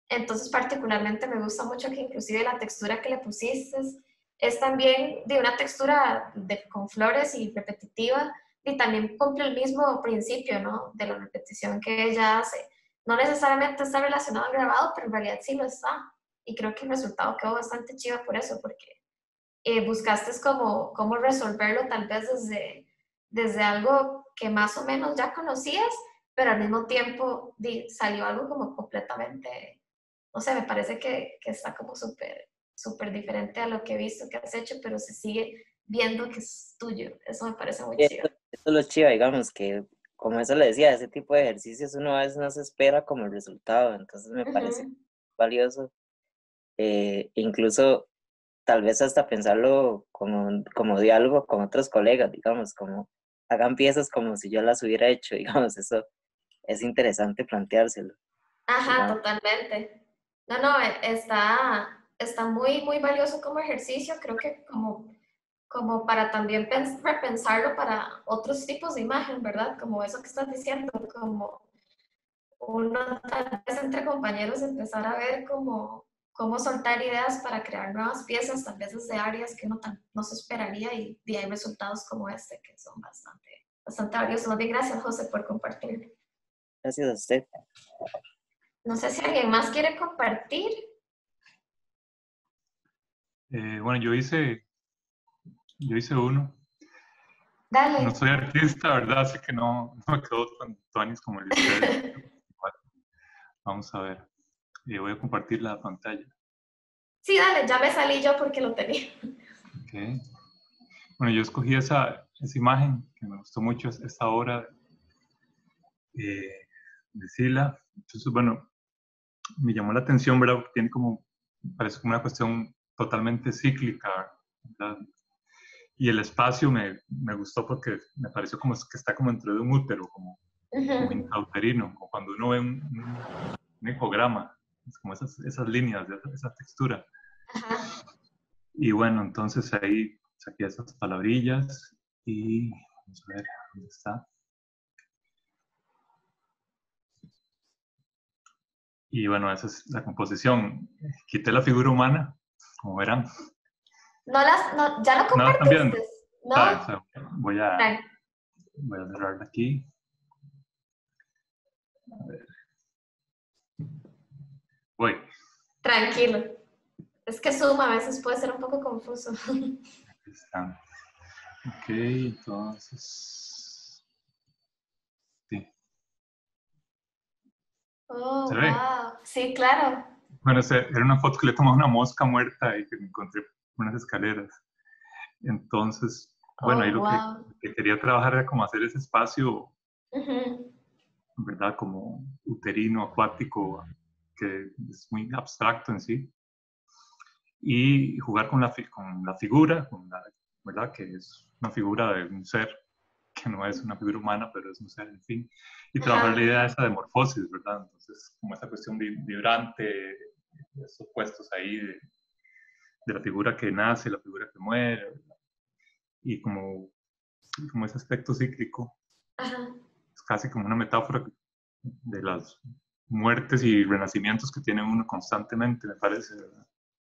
Entonces, particularmente me gusta mucho que inclusive la textura que le pusiste es también de una textura con flores y repetitiva, y también cumple el mismo principio, ¿no? De la repetición que ella hace. No necesariamente está relacionado al grabado, pero en realidad sí lo está. Y creo que el resultado quedó bastante chiva por eso, porque buscaste cómo resolverlo tal vez desde algo que más o menos ya conocías, pero al mismo tiempo salió algo como completamente, no sé, me parece que está como súper diferente a lo que he visto que has hecho, pero se sigue viendo que es tuyo. Eso me parece muy Y chido. esto es lo chido, digamos, que como eso le decía, ese tipo de ejercicios uno a veces no se espera como el resultado, entonces me parece Ujú. valioso, incluso tal vez hasta pensarlo como diálogo con otros colegas, digamos, como hagan piezas como si yo las hubiera hecho, digamos, eso es interesante planteárselo, Ajá, digamos. totalmente. No, no, está muy valioso como ejercicio, creo que como para también repensarlo para otros tipos de imagen, ¿verdad? Como eso que estás diciendo, como uno tal vez entre compañeros empezar a ver cómo soltar ideas para crear nuevas piezas, tal vez desde áreas que no se esperaría y hay resultados como este que son bastante valiosos. Muy bien, gracias José por compartir. Gracias a usted. No sé si alguien más quiere compartir. Bueno, yo hice uno. No Dale. soy artista, ¿verdad? Así que no me quedo tan tuanis como el de ustedes. Bueno, vamos a ver. Voy a compartir la pantalla. Sí, dale, ya me salí yo porque lo tenía. Okay. Bueno, yo escogí esa imagen que me gustó mucho, esta obra eh, de Sila. Entonces, bueno, me llamó la atención, ¿verdad? Porque tiene parece como una cuestión totalmente cíclica, ¿verdad? Y el espacio me gustó porque me pareció como que está como dentro de un útero, como Ujú. intrauterino, como cuando uno ve un ecograma, es como esas líneas, esa textura. Ajá. Y bueno, entonces ahí saqué esas palabrillas y vamos a ver dónde está. Y bueno, esa es la composición. Quité la figura humana, como verán. No, ¿ya lo No la están viendo. compartiste? ¿Sabes? No. O sea, voy a, Tran- voy a cerrarla aquí. A ver, voy. Tranquilo. Es que Zoom a veces puede ser un poco confuso. Aquí están. Ok, entonces. Sí, Oh, se ve. wow. Sí, claro. Bueno, era una foto que le tomaba una mosca muerta y que me encontré por unas escaleras. Entonces, bueno, ahí Oh, lo que, wow. que quería trabajar era como hacer ese espacio, Ujú. ¿verdad? Como uterino, acuático, que es muy abstracto en sí. Y jugar con la figura, ¿verdad? Que es una figura de un ser que no es una figura humana, pero es un ser, en fin. Y trabajar la Ajá. idea esa de morfosis, ¿verdad? Entonces, como esa cuestión vibrante, esos puestos ahí de la figura que nace, la figura que muere, ¿verdad? Y como ese aspecto cíclico, Ajá. es casi como una metáfora de las muertes y renacimientos que tiene uno constantemente, me parece, ¿verdad?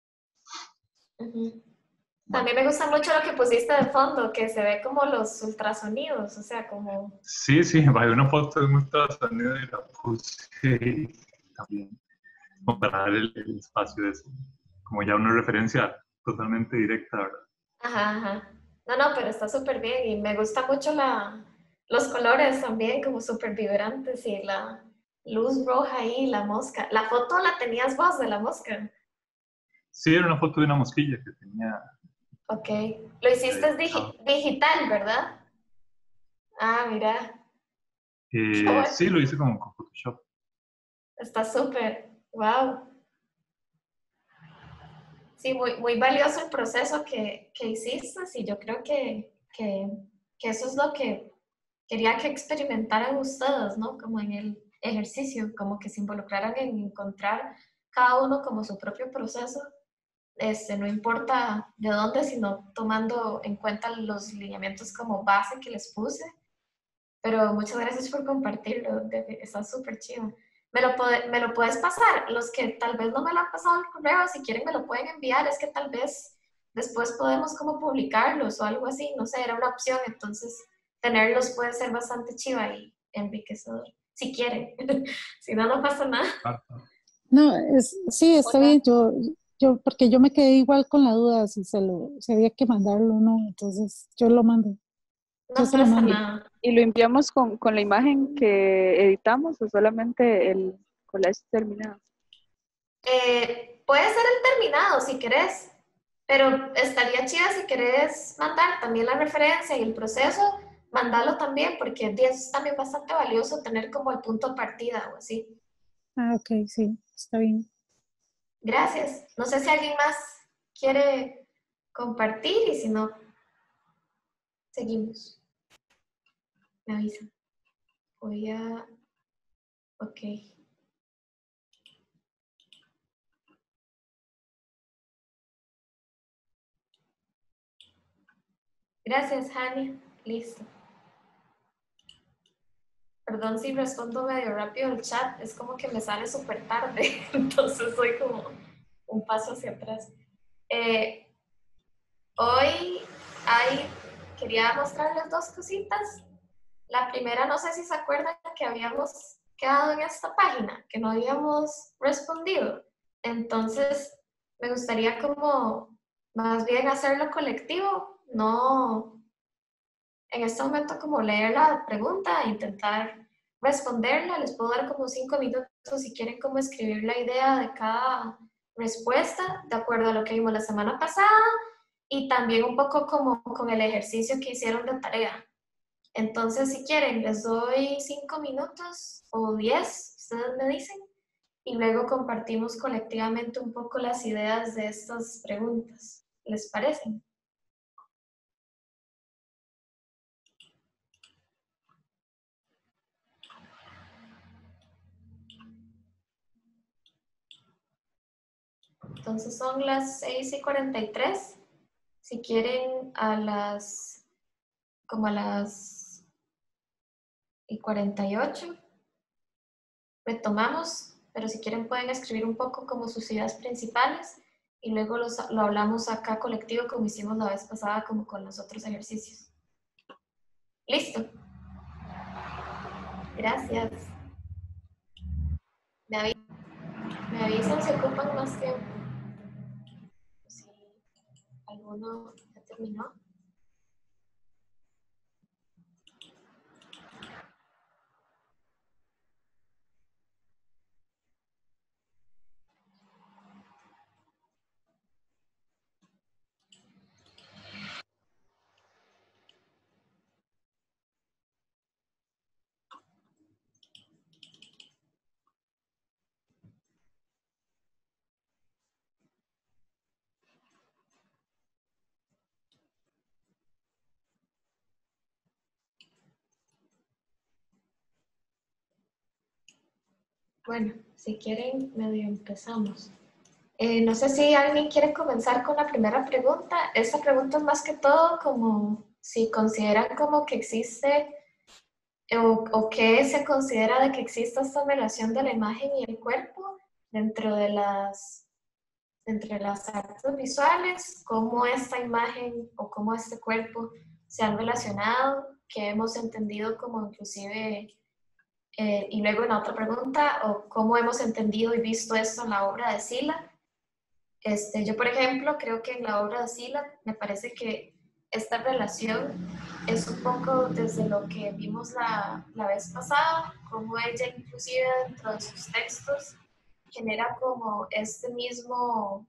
Ujú. Bueno, También me gusta mucho lo que pusiste de fondo, que se ve como los ultrasonidos, o sea, como... sí, sí, hay una foto de un ultrasonido y la puse ahí también, como para dar el espacio de eso, como ya una referencia totalmente directa, ¿verdad? Ajá, ajá. No, pero está súper bien y me gusta mucho los colores también, como súper vibrantes y la luz roja ahí, la mosca. La foto la tenías vos de la mosca. Sí, era una foto de una mosquilla que tenía Ok. Lo hiciste dibujado. digital, ¿verdad? Ah, mira. Qué bueno. Sí, lo hice con Photoshop. Está súper. Wow. Sí, muy valioso el proceso que hiciste y yo creo que eso es lo que quería que experimentaran ustedes, ¿no? Como en el ejercicio, como que se involucraran en encontrar cada uno como su propio proceso, no importa de dónde, sino tomando en cuenta los lineamientos como base que les puse. Pero muchas gracias por compartirlo, está súper chido. me lo puedes pasar. Los que tal vez no me lo han pasado al correo, si quieren me lo pueden enviar. Es que tal vez después podemos como publicarlos o algo así. No sé, era una opción. Entonces, tenerlos puede ser bastante chiva y enriquecedor. Si quieren. Si no, no pasa nada. No, sí, está Hola. bien. Porque yo me quedé igual con la duda si había que mandarlo o no. Entonces, yo lo mando. Yo No se lo pasa mando. nada. ¿Y lo enviamos con la imagen que editamos o solamente el collage terminado? Puede ser el terminado si querés, pero estaría chida si querés mandar también la referencia y el proceso, mandalo también, porque es también bastante valioso tener como el punto de partida o así. Ah, ok, sí, está bien. Gracias. No sé si alguien más quiere compartir y si no, seguimos. Me avisan. Voy a... Ok. Gracias, Hani. Listo. Perdón si respondo medio rápido el chat, es como que me sale súper tarde, entonces soy como un paso hacia atrás. Hoy quería mostrarles dos cositas. La primera, no sé si se acuerdan que habíamos quedado en esta página, que no habíamos respondido. Entonces, me gustaría como más bien hacerlo colectivo, no en este momento como leer la pregunta e intentar responderla. Les puedo dar como 5 minutos si quieren como escribir la idea de cada respuesta de acuerdo a lo que vimos la semana pasada y también un poco como con el ejercicio que hicieron de tarea. Entonces, si quieren, les doy 5 minutos o 10, ustedes me dicen, y luego compartimos colectivamente un poco las ideas de estas preguntas. ¿Les parece? Entonces son las 6:43. Si quieren como a las 48, retomamos, pero si quieren pueden escribir un poco como sus ideas principales y luego lo hablamos acá colectivo como hicimos la vez pasada como con los otros ejercicios. Listo. Gracias. Me avisan si ocupan más tiempo. Si alguno ya terminó. Bueno, si quieren, medio empezamos. No sé si alguien quiere comenzar con la primera pregunta. Esta pregunta es más que todo como si consideran como que existe o qué se considera de que exista esta relación de la imagen y el cuerpo dentro de entre las artes visuales, cómo esta imagen o cómo este cuerpo se han relacionado, que hemos entendido como inclusive, y luego en la otra pregunta, o cómo hemos entendido y visto esto en la obra de Sila. Yo, por ejemplo, creo que en la obra de Sila me parece que esta relación es un poco desde lo que vimos la vez pasada, como ella inclusive dentro de sus textos genera como este mismo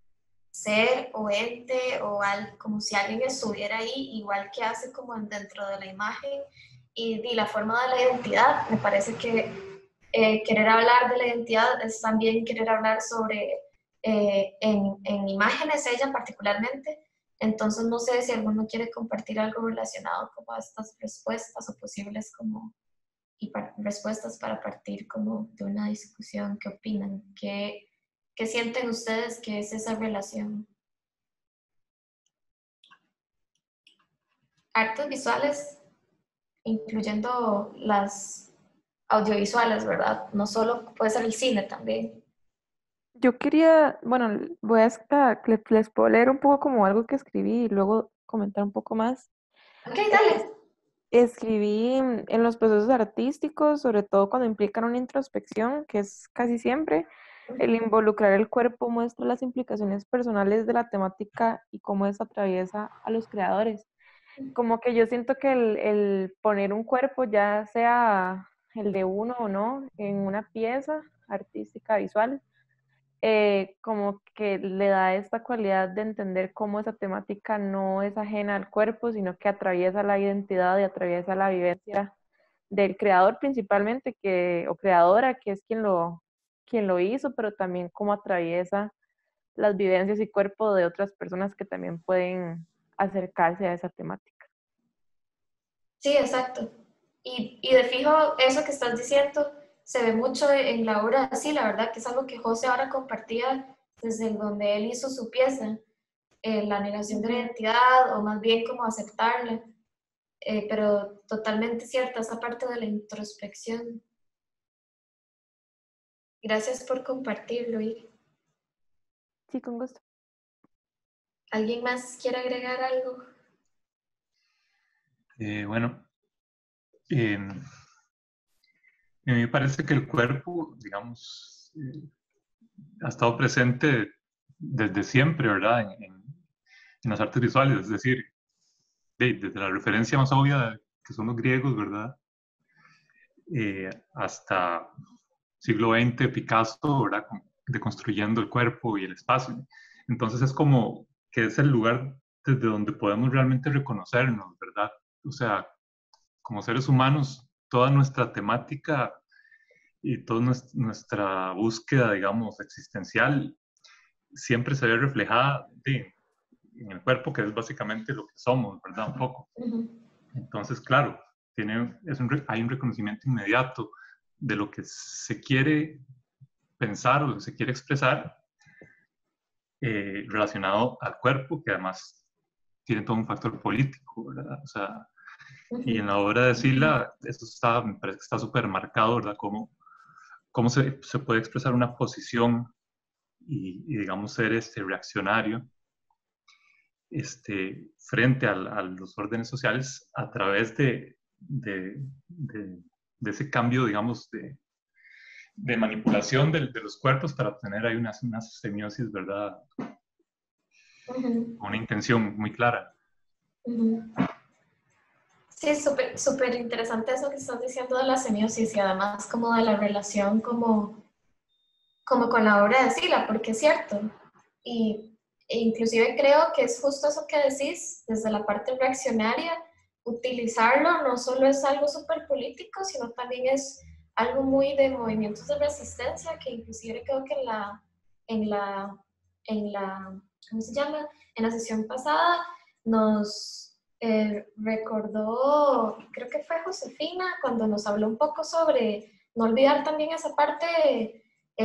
ser o ente o como si alguien estuviera ahí, igual que hace como dentro de la imagen y la forma de la identidad. Me parece que querer hablar de la identidad es también querer hablar sobre, en imágenes ella particularmente. Entonces no sé si alguno quiere compartir algo relacionado como a estas respuestas o posibles como respuestas para partir como de una discusión. ¿Qué opinan? ¿Qué sienten ustedes que es esa relación? Artes visuales, incluyendo las audiovisuales, ¿verdad? No solo puede ser el cine también. Yo quería, bueno, voy a, les puedo leer un poco como algo que escribí y luego comentar un poco más. Ok, dale. Escribí en los procesos artísticos, sobre todo cuando implican una introspección, que es casi siempre, el involucrar el cuerpo muestra las implicaciones personales de la temática y cómo esa atraviesa a los creadores. Como que yo siento que el poner un cuerpo, ya sea el de uno o no, en una pieza artística visual, como que le da esta cualidad de entender cómo esa temática no es ajena al cuerpo, sino que atraviesa la identidad y atraviesa la vivencia del creador principalmente, o creadora, que es quien lo hizo, pero también cómo atraviesa las vivencias y cuerpo de otras personas que también pueden acercarse a esa temática. Sí, exacto. Y de fijo, eso que estás diciendo se ve mucho en la obra, sí, la verdad que es algo que José ahora compartía desde donde él hizo su pieza, la negación de la identidad, o más bien como aceptarla, pero totalmente cierta esa parte de la introspección. Gracias por compartirlo. ¿Y Sí, con gusto. alguien más quiere agregar algo? Bueno, a mí me parece que el cuerpo, digamos, ha estado presente desde siempre, ¿verdad? En las artes visuales, es decir, desde la referencia más obvia, que son los griegos, ¿verdad? Hasta siglo XX, Picasso, ¿verdad? Deconstruyendo el cuerpo y el espacio. Entonces es como que es el lugar desde donde podemos realmente reconocernos, ¿verdad? O sea, como seres humanos, toda nuestra temática y toda nuestra búsqueda, digamos, existencial, siempre se ve reflejada en el cuerpo, que es básicamente lo que somos, ¿verdad? Un poco. Entonces, claro, hay un reconocimiento inmediato de lo que se quiere pensar o lo que se quiere expresar relacionado al cuerpo, que además tiene todo un factor político, ¿verdad? O sea, y en la obra de Sila, eso me parece que está súper marcado, ¿verdad? Cómo se puede expresar una posición y digamos, ser reaccionario frente a los órdenes sociales a través de ese cambio, digamos, de manipulación de los cuerpos para obtener ahí una semiosis, ¿verdad? Con una intención muy clara. Sí, súper interesante eso que estás diciendo de la semiosis y además como de la relación como con la obra de Sila, porque es cierto. E inclusive creo que es justo eso que decís, desde la parte reaccionaria, utilizarlo no solo es algo súper político, sino también es algo muy de movimientos de resistencia, que inclusive creo que en la ¿cómo se llama? En la sesión pasada nos recordó, creo que fue Josefina, cuando nos habló un poco sobre no olvidar también esa parte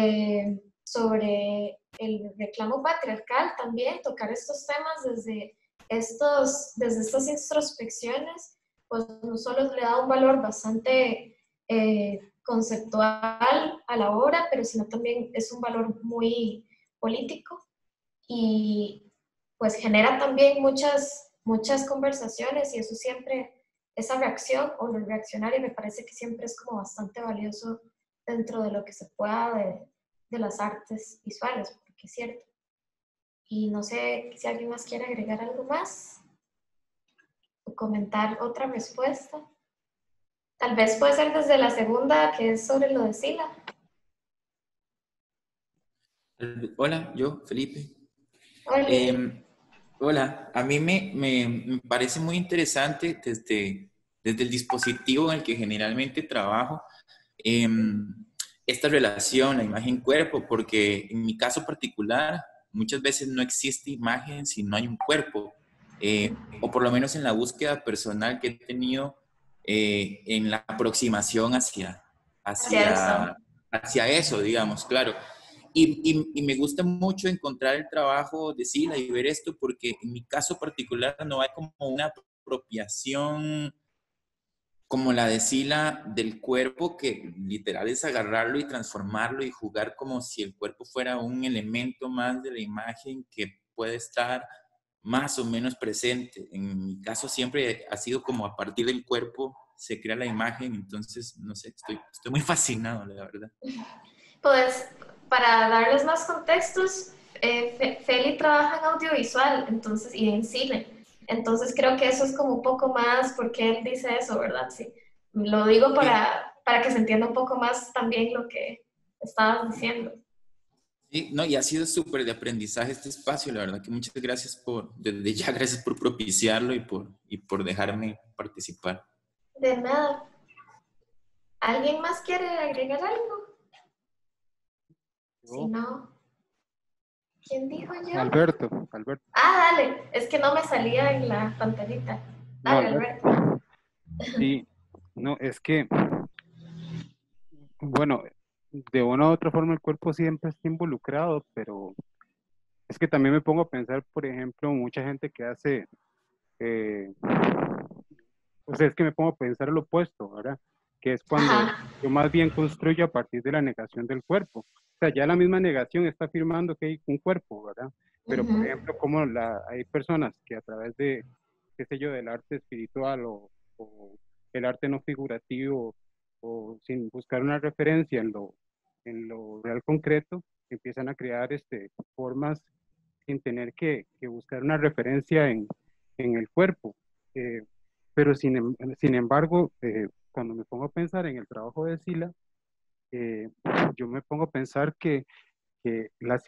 sobre el reclamo patriarcal también, tocar estos temas desde estas introspecciones, pues no solo le da un valor bastante conceptual a la obra, pero sino también es un valor muy político y pues genera también muchas conversaciones y eso siempre, esa reacción o lo reaccionario me parece que siempre es como bastante valioso dentro de lo que se pueda de las artes visuales, porque es cierto. Y no sé si alguien más quiere agregar algo más o comentar otra respuesta. Tal vez puede ser desde la segunda, que es sobre lo de Sila. Hola, yo, Felipe. Hola. Hola, a mí me parece muy interesante desde el dispositivo en el que generalmente trabajo esta relación, la imagen-cuerpo, porque en mi caso particular muchas veces no existe imagen si no hay un cuerpo, o por lo menos en la búsqueda personal que he tenido en la aproximación hacia eso, digamos, claro. Y me gusta mucho encontrar el trabajo de Sila y ver esto porque en mi caso particular no hay como una apropiación como la de Sila del cuerpo, que literal es agarrarlo y transformarlo y jugar como si el cuerpo fuera un elemento más de la imagen que puede estar más o menos presente. En mi caso siempre ha sido como a partir del cuerpo se crea la imagen, entonces, no sé, estoy muy fascinado, la verdad. Pues, para darles más contextos, Feli trabaja en audiovisual, entonces, y en cine. Entonces creo que eso es como un poco más, porque él dice eso, ¿verdad? Sí. Lo digo para que se entienda un poco más también lo que estabas diciendo. Sí, no, y ha sido súper de aprendizaje este espacio, la verdad que muchas gracias desde ya, gracias por propiciarlo y por dejarme participar. De nada. ¿Alguien más quiere agregar algo? Si no, ¿quién dijo yo? Alberto. Ah, dale, es que no me salía en la pantallita. Dale, No, Alberto. Sí, no, es que, bueno, de una u otra forma el cuerpo siempre está involucrado, pero es que también me pongo a pensar, por ejemplo, mucha gente que hace, o sea, es que me pongo a pensar lo opuesto, ¿verdad? Que es cuando Ajá. yo más bien construyo a partir de la negación del cuerpo. O sea, ya la misma negación está afirmando que hay un cuerpo, ¿verdad? Pero, por ejemplo, como hay personas que a través de, qué sé yo, del arte espiritual o el arte no figurativo o sin buscar una referencia en lo real concreto, empiezan a crear formas sin tener que buscar una referencia en el cuerpo. Pero sin embargo, cuando me pongo a pensar en el trabajo de Sila, yo me pongo a pensar que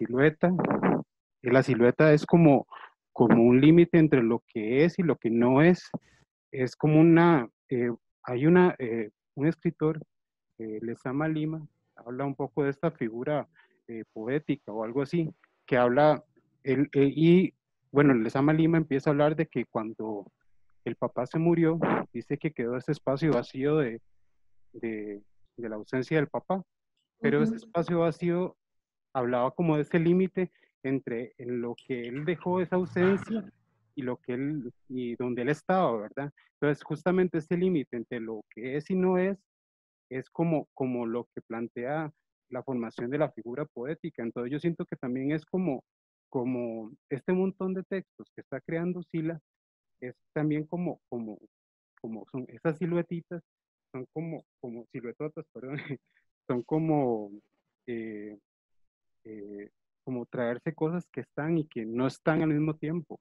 la silueta es como un límite entre lo que es y lo que no es. Es como hay un escritor, Lezama Lima, habla un poco de esta figura poética o algo así, que habla, y bueno, Lezama Lima empieza a hablar de que cuando el papá se murió, dice que quedó ese espacio vacío de la ausencia del papá, pero ese espacio vacío hablaba como de ese límite entre en lo que él dejó esa ausencia y y donde él estaba, ¿verdad? Entonces, justamente ese límite entre lo que es y no es como lo que plantea la formación de la figura poética. Entonces, yo siento que también es como este montón de textos que está creando Sila, es también como son esas siluetitas, son como siluetotas, perdón, son eh, como traerse cosas que están y que no están al mismo tiempo.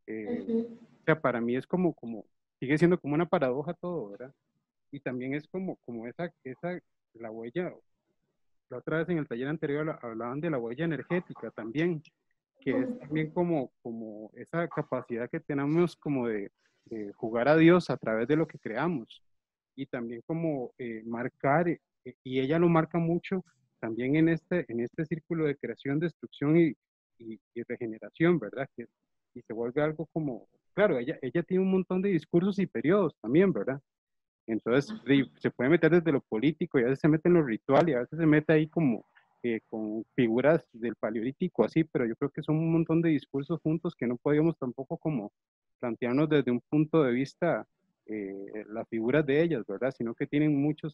O sea, para mí es sigue siendo como una paradoja todo, ¿verdad? Y también es como la huella, la otra vez en el taller anterior hablaban de la huella energética también, que es también como esa capacidad que tenemos como de jugar a Dios a través de lo que creamos y también como marcar, y ella lo marca mucho también en este círculo de creación, destrucción y regeneración, ¿verdad? Y se vuelve algo como, claro, ella tiene un montón de discursos y periodos también, ¿verdad? Entonces se puede meter desde lo político y a veces se mete en lo ritual y a veces se mete ahí como con figuras del paleolítico así, pero yo creo que son un montón de discursos juntos que no podíamos tampoco como plantearnos desde un punto de vista las figuras de ellas, ¿verdad? Sino que tienen muchos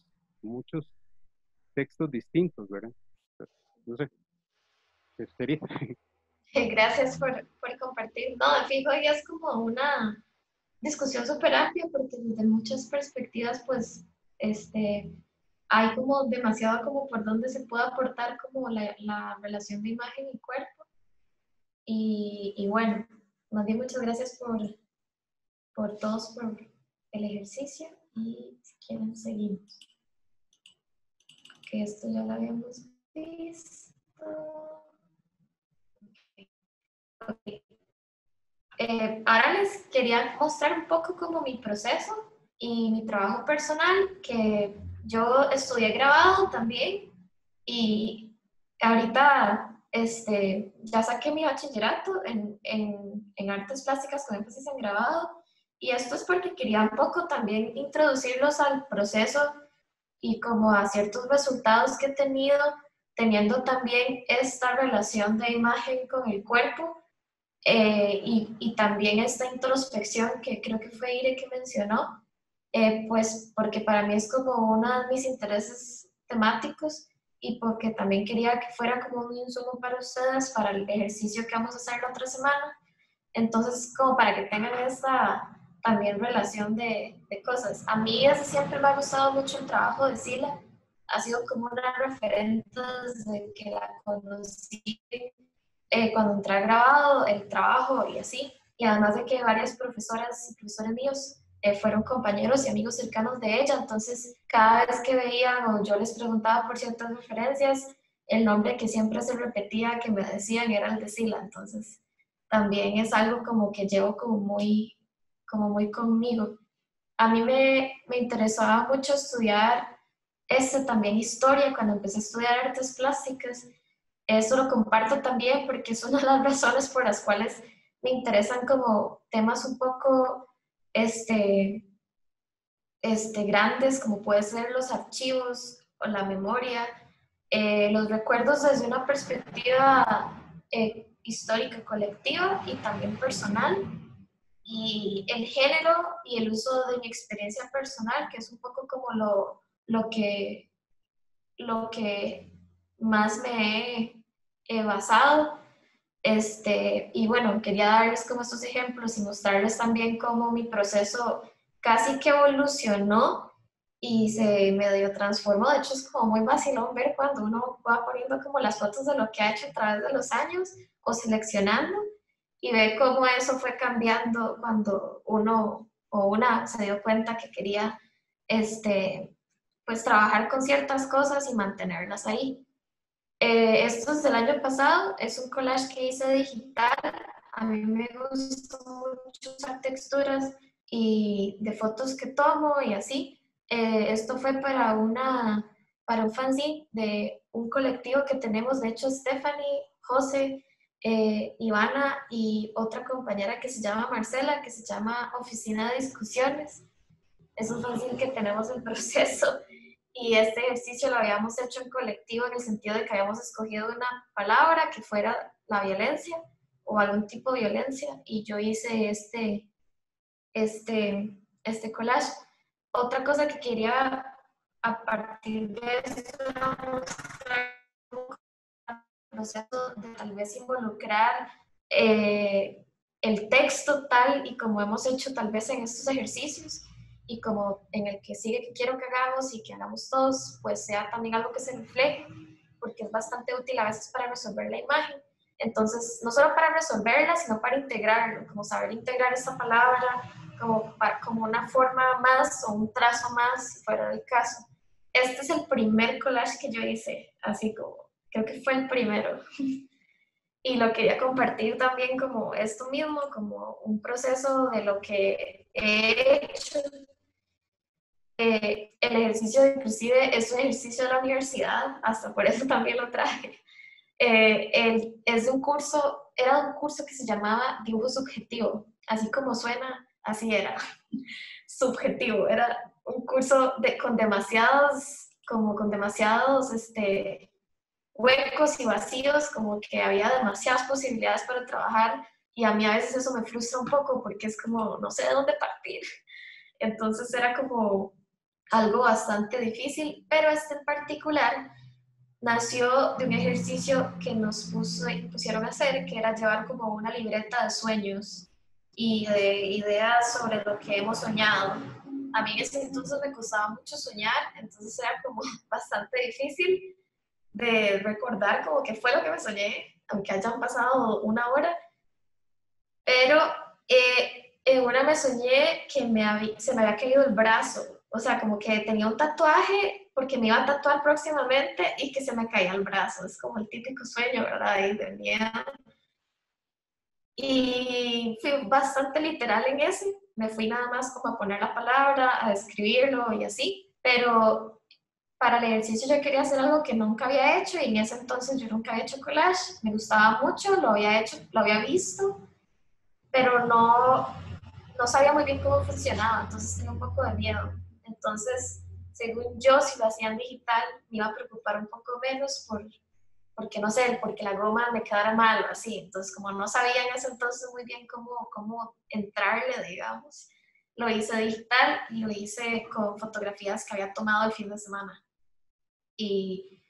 textos distintos, ¿verdad? Entonces, no sé, sería. Gracias por compartir. No, de fijo, ya es como una discusión súper amplia porque desde muchas perspectivas, pues, hay como demasiado como por donde se puede aportar como la relación de imagen y cuerpo. Y bueno, más bien muchas gracias por todos por el ejercicio y si quieren seguimos. Que esto ya lo habíamos visto. Okay. Ahora les quería mostrar un poco como mi proceso y mi trabajo personal, que yo estudié grabado también y ahorita ya saqué mi bachillerato en artes plásticas con énfasis en grabado y esto es porque quería un poco también introducirlos al proceso y como a ciertos resultados que he tenido, teniendo también esta relación de imagen con el cuerpo. Y también esta introspección que creo que fue Ire que mencionó, pues porque para mí es como uno de mis intereses temáticos y porque también quería que fuera como un insumo para ustedes, para el ejercicio que vamos a hacer la otra semana. Entonces, como para que tengan esta también relación de cosas. A mí desde siempre me ha gustado mucho el trabajo de Sila. Ha sido como una referente desde que la conocí cuando entré a grabado, el trabajo y así. Y además de que varias profesoras y profesores míos fueron compañeros y amigos cercanos de ella. Entonces, cada vez que veían o yo les preguntaba por ciertas referencias, el nombre que siempre se repetía que me decían era el de Sila. Entonces, también es algo como que llevo como muy conmigo. A mí me interesaba mucho estudiar también historia cuando empecé a estudiar artes plásticas. Eso lo comparto también porque es una de las razones por las cuales me interesan como temas un poco grandes, como puede ser los archivos o la memoria, los recuerdos desde una perspectiva histórica colectiva y también personal, y el género y el uso de mi experiencia personal, que es un poco como lo que más me he basado. Y bueno, quería darles como estos ejemplos y mostrarles también cómo mi proceso casi que evolucionó y se medio transformó. De hecho, es como muy vacilón ver cuando uno va poniendo como las fotos de lo que ha hecho a través de los años o seleccionando y ve cómo eso fue cambiando cuando uno o una se dio cuenta que quería pues trabajar con ciertas cosas y mantenerlas ahí. Esto es del año pasado, es un collage que hice digital. A mí me gusta mucho usar texturas y de fotos que tomo y así. Esto fue para un fanzine de un colectivo que tenemos, de hecho Stephanie, José, Ivana y otra compañera que se llama Marcela, que se llama Oficina de Discusiones. Es un fanzine que tenemos en proceso. Y este ejercicio lo habíamos hecho en colectivo en el sentido de que habíamos escogido una palabra que fuera la violencia o algún tipo de violencia y yo hice este collage. Otra cosa que quería a partir de esto era mostrar un proceso de tal vez involucrar el texto tal y como hemos hecho tal vez en estos ejercicios y como en el que sigue que quiero que hagamos y que hagamos todos, pues sea también algo que se refleje, porque es bastante útil a veces para resolver la imagen. Entonces, no solo para resolverla, sino para integrarlo, como saber integrar esa palabra como una forma más o un trazo más, si fuera el caso. Este es el primer collage que yo hice, así como, creo que fue el primero. Y lo quería compartir también como esto mismo, como un proceso de lo que he hecho. El ejercicio inclusive es un ejercicio de la universidad, hasta por eso también lo traje. Es de un curso, era un curso que se llamaba dibujo subjetivo, así como suena, así era, subjetivo, era un curso con demasiados huecos y vacíos, como que había demasiadas posibilidades para trabajar y a mí a veces eso me frustra un poco porque es como no sé de dónde partir. Entonces era como algo bastante difícil, pero este en particular nació de un ejercicio que nos pusieron a hacer, que era llevar como una libreta de sueños y de ideas sobre lo que hemos soñado. A mí en ese entonces me costaba mucho soñar, entonces era como bastante difícil de recordar como qué fue lo que me soñé, aunque hayan pasado una hora, pero en una me soñé que se me había caído el brazo, o sea, como que tenía un tatuaje porque me iba a tatuar próximamente y que se me caía el brazo, es como el típico sueño, ¿verdad? Y de miedo. Y fui bastante literal en ese, me fui nada más como a poner la palabra, a describirlo y así, pero para el ejercicio yo quería hacer algo que nunca había hecho y en ese entonces yo nunca había hecho collage, me gustaba mucho, lo había hecho, lo había visto, pero no sabía muy bien cómo funcionaba, entonces tenía un poco de miedo. Entonces, según yo, si lo hacían digital, me iba a preocupar un poco menos porque no sé, porque la goma me quedara mal o así. Entonces, como no sabía en ese entonces muy bien cómo entrarle, digamos, lo hice digital y lo hice con fotografías que había tomado el fin de semana. Y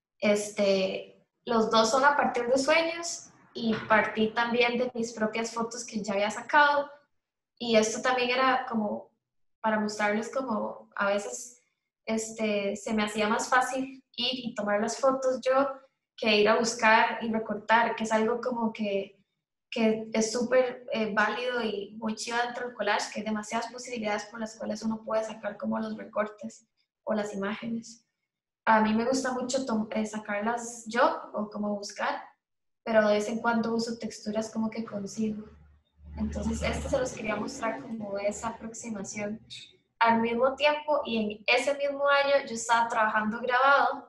los dos son a partir de sueños y partí también de mis propias fotos que ya había sacado. Y esto también era como para mostrarles como a veces se me hacía más fácil ir y tomar las fotos yo que ir a buscar y recortar, que es algo como que es súper válido y muy chido dentro del collage, que hay demasiadas posibilidades por las cuales uno puede sacar como los recortes o las imágenes. A mí me gusta mucho sacarlas yo o como buscar, pero de vez en cuando uso texturas como que consigo. Entonces se los quería mostrar como esa aproximación. Al mismo tiempo y en ese mismo año yo estaba trabajando grabado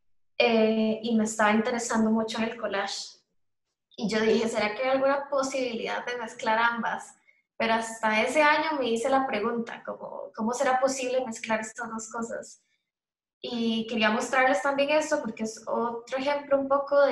y me estaba interesando mucho en el collage. Y yo dije, ¿será que hay alguna posibilidad de mezclar ambas? Pero hasta ese año me hice la pregunta, ¿cómo será posible mezclar estas dos cosas? Y quería mostrarles también esto porque es otro ejemplo un poco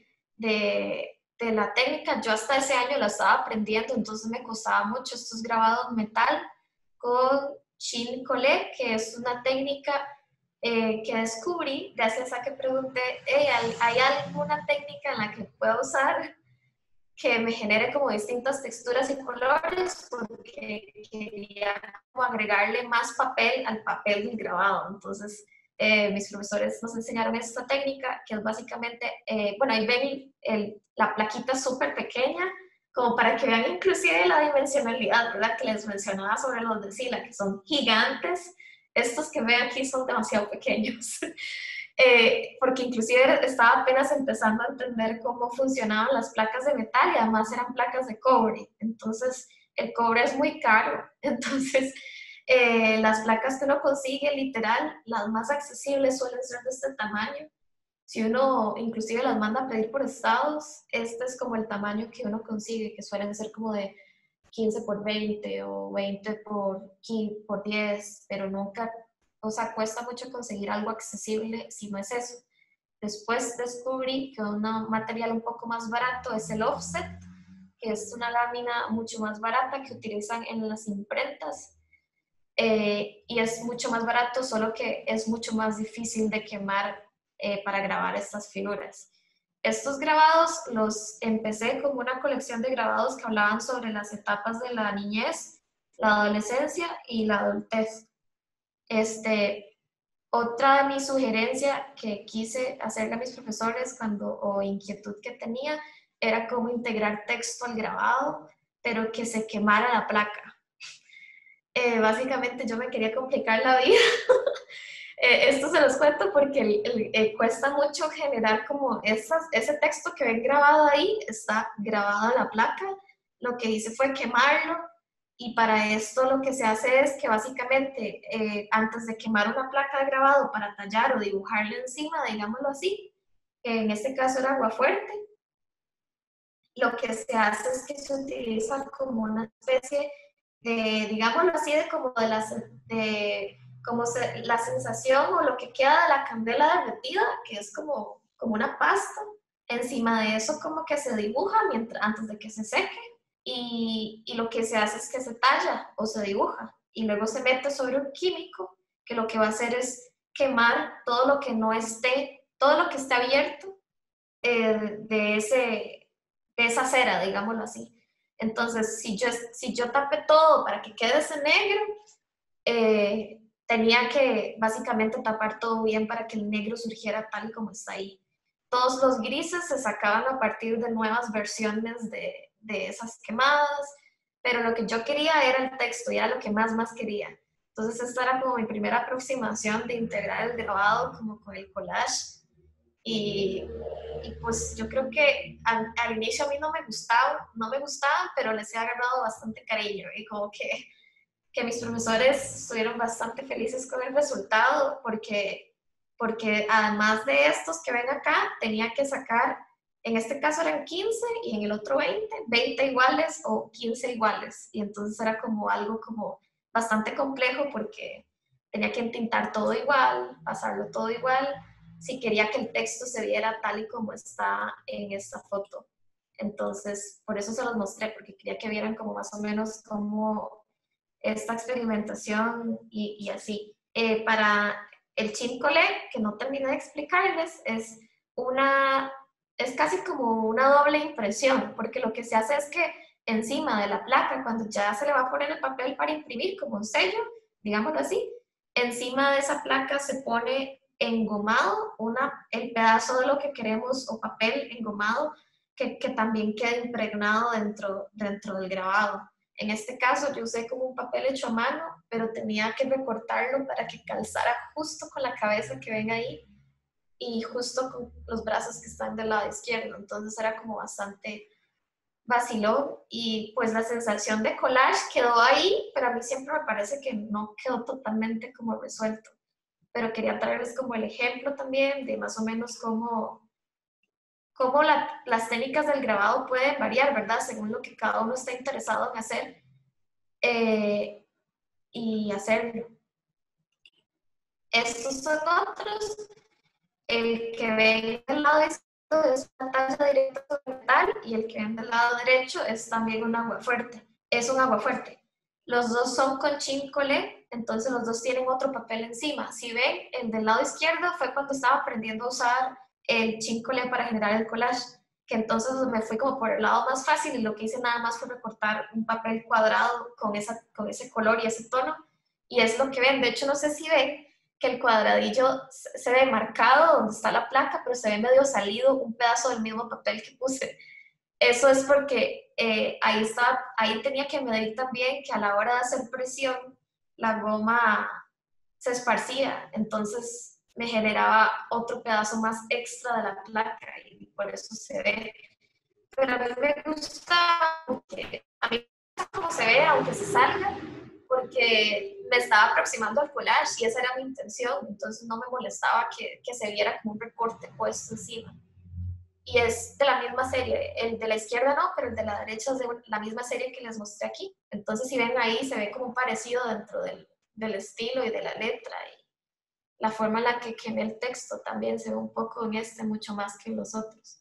de la técnica. Yo hasta ese año la estaba aprendiendo, entonces me costaba mucho estos grabados metal con chin collé, que es una técnica que descubrí gracias a que pregunté, ¿hay alguna técnica en la que pueda usar que me genere como distintas texturas y colores? Porque quería como agregarle más papel al papel del grabado. Entonces mis profesores nos enseñaron esta técnica que es básicamente, bueno, ahí ven la plaquita súper pequeña, como para que vean inclusive la dimensionalidad, ¿verdad? Que les mencionaba sobre los de Sila, que son gigantes. Estos que ven aquí son demasiado pequeños. Porque inclusive estaba apenas empezando a entender cómo funcionaban las placas de metal y además eran placas de cobre. Entonces, el cobre es muy caro. Entonces, las placas que uno consigue, literal, las más accesibles suelen ser de este tamaño. Si uno inclusive las manda a pedir por estados, este es como el tamaño que uno consigue, que suelen ser como de 15 por 20 o 20 por 10, pero nunca, o sea, cuesta mucho conseguir algo accesible si no es eso. Después descubrí que un material un poco más barato es el offset, que es una lámina mucho más barata que utilizan en las imprentas. Y es mucho más barato, solo que es mucho más difícil de quemar para grabar estas figuras. Estos grabados los empecé como una colección de grabados que hablaban sobre las etapas de la niñez, la adolescencia y la adultez. Otra de mis sugerencias que quise hacerle a mis profesores o inquietud que tenía era cómo integrar texto al grabado, pero que se quemara la placa. Básicamente yo me quería complicar la vida. Esto se los cuento porque cuesta mucho generar como ese texto que ven grabado ahí, está grabado en la placa. Lo que hice fue quemarlo y para esto lo que se hace es que básicamente antes de quemar una placa de grabado para tallar o dibujarle encima, digámoslo así, en este caso era aguafuerte, lo que se hace es que se utiliza como una especie de, digámoslo así, la sensación o lo que queda de la candela derretida, que es como una pasta. Encima de eso como que se dibuja antes de que se seque y lo que se hace es que se talla o se dibuja y luego se mete sobre un químico que lo que va a hacer es quemar todo lo que no esté, todo lo que esté abierto de esa cera, digámoslo así. Entonces, si yo tapé todo para que quede ese negro, tenía que básicamente tapar todo bien para que el negro surgiera tal y como está ahí. Todos los grises se sacaban a partir de nuevas versiones de esas quemadas, pero lo que yo quería era el texto y era lo que más quería. Entonces, esta era como mi primera aproximación de integrar el grabado como con el collage. Y pues yo creo que al inicio a mí no me gustaba, pero les he agarrado bastante cariño y como que mis profesores estuvieron bastante felices con el resultado porque además de estos que ven acá, tenía que sacar, en este caso eran 15 y en el otro 20 iguales o 15 iguales. Y entonces era como algo como bastante complejo porque tenía que entintar todo igual, pasarlo todo igual, si quería que el texto se viera tal y como está en esta foto. Entonces, por eso se los mostré, porque quería que vieran como más o menos cómo esta experimentación y así. Para el chincolé, que no terminé de explicarles, es casi como una doble impresión, porque lo que se hace es que encima de la placa, cuando ya se le va a poner el papel para imprimir como un sello, digámoslo así, encima de esa placa se pone engomado el pedazo de lo que queremos o papel engomado que también quede impregnado dentro del grabado. En este caso yo usé como un papel hecho a mano, pero tenía que recortarlo para que calzara justo con la cabeza que ven ahí y justo con los brazos que están del lado izquierdo. Entonces era como bastante vacilón y pues la sensación de collage quedó ahí, pero a mí siempre me parece que no quedó totalmente como resuelto. Pero quería traerles como el ejemplo también de más o menos cómo las técnicas del grabado pueden variar, ¿verdad? Según lo que cada uno está interesado en hacer y hacerlo. Estos son otros. El que ven del lado izquierdo es una taza directa sobre metal y el que ven del lado derecho es también un agua fuerte. Es un agua fuerte. Los dos son con chincolé, entonces los dos tienen otro papel encima. Si ven, el del lado izquierdo fue cuando estaba aprendiendo a usar el chincolé para generar el collage, que entonces me fui como por el lado más fácil y lo que hice nada más fue recortar un papel cuadrado con ese color y ese tono. Y es lo que ven. De hecho, no sé si ven que el cuadradillo se ve marcado donde está la placa, pero se ve medio salido un pedazo del mismo papel que puse. Eso es porque ahí tenía que medir también que a la hora de hacer presión, la goma se esparcía, entonces me generaba otro pedazo más extra de la placa y por eso se ve. Pero a mí me gusta, a mí me gusta cómo se ve, aunque se salga, porque me estaba aproximando al collage y esa era mi intención, entonces no me molestaba que se viera como un recorte puesto encima. Y es de la misma serie, el de la izquierda no, pero el de la derecha es de la misma serie que les mostré aquí. Entonces si ven ahí se ve como un parecido dentro del estilo y de la letra y la forma en la que quemé el texto también se ve un poco en mucho más que en los otros.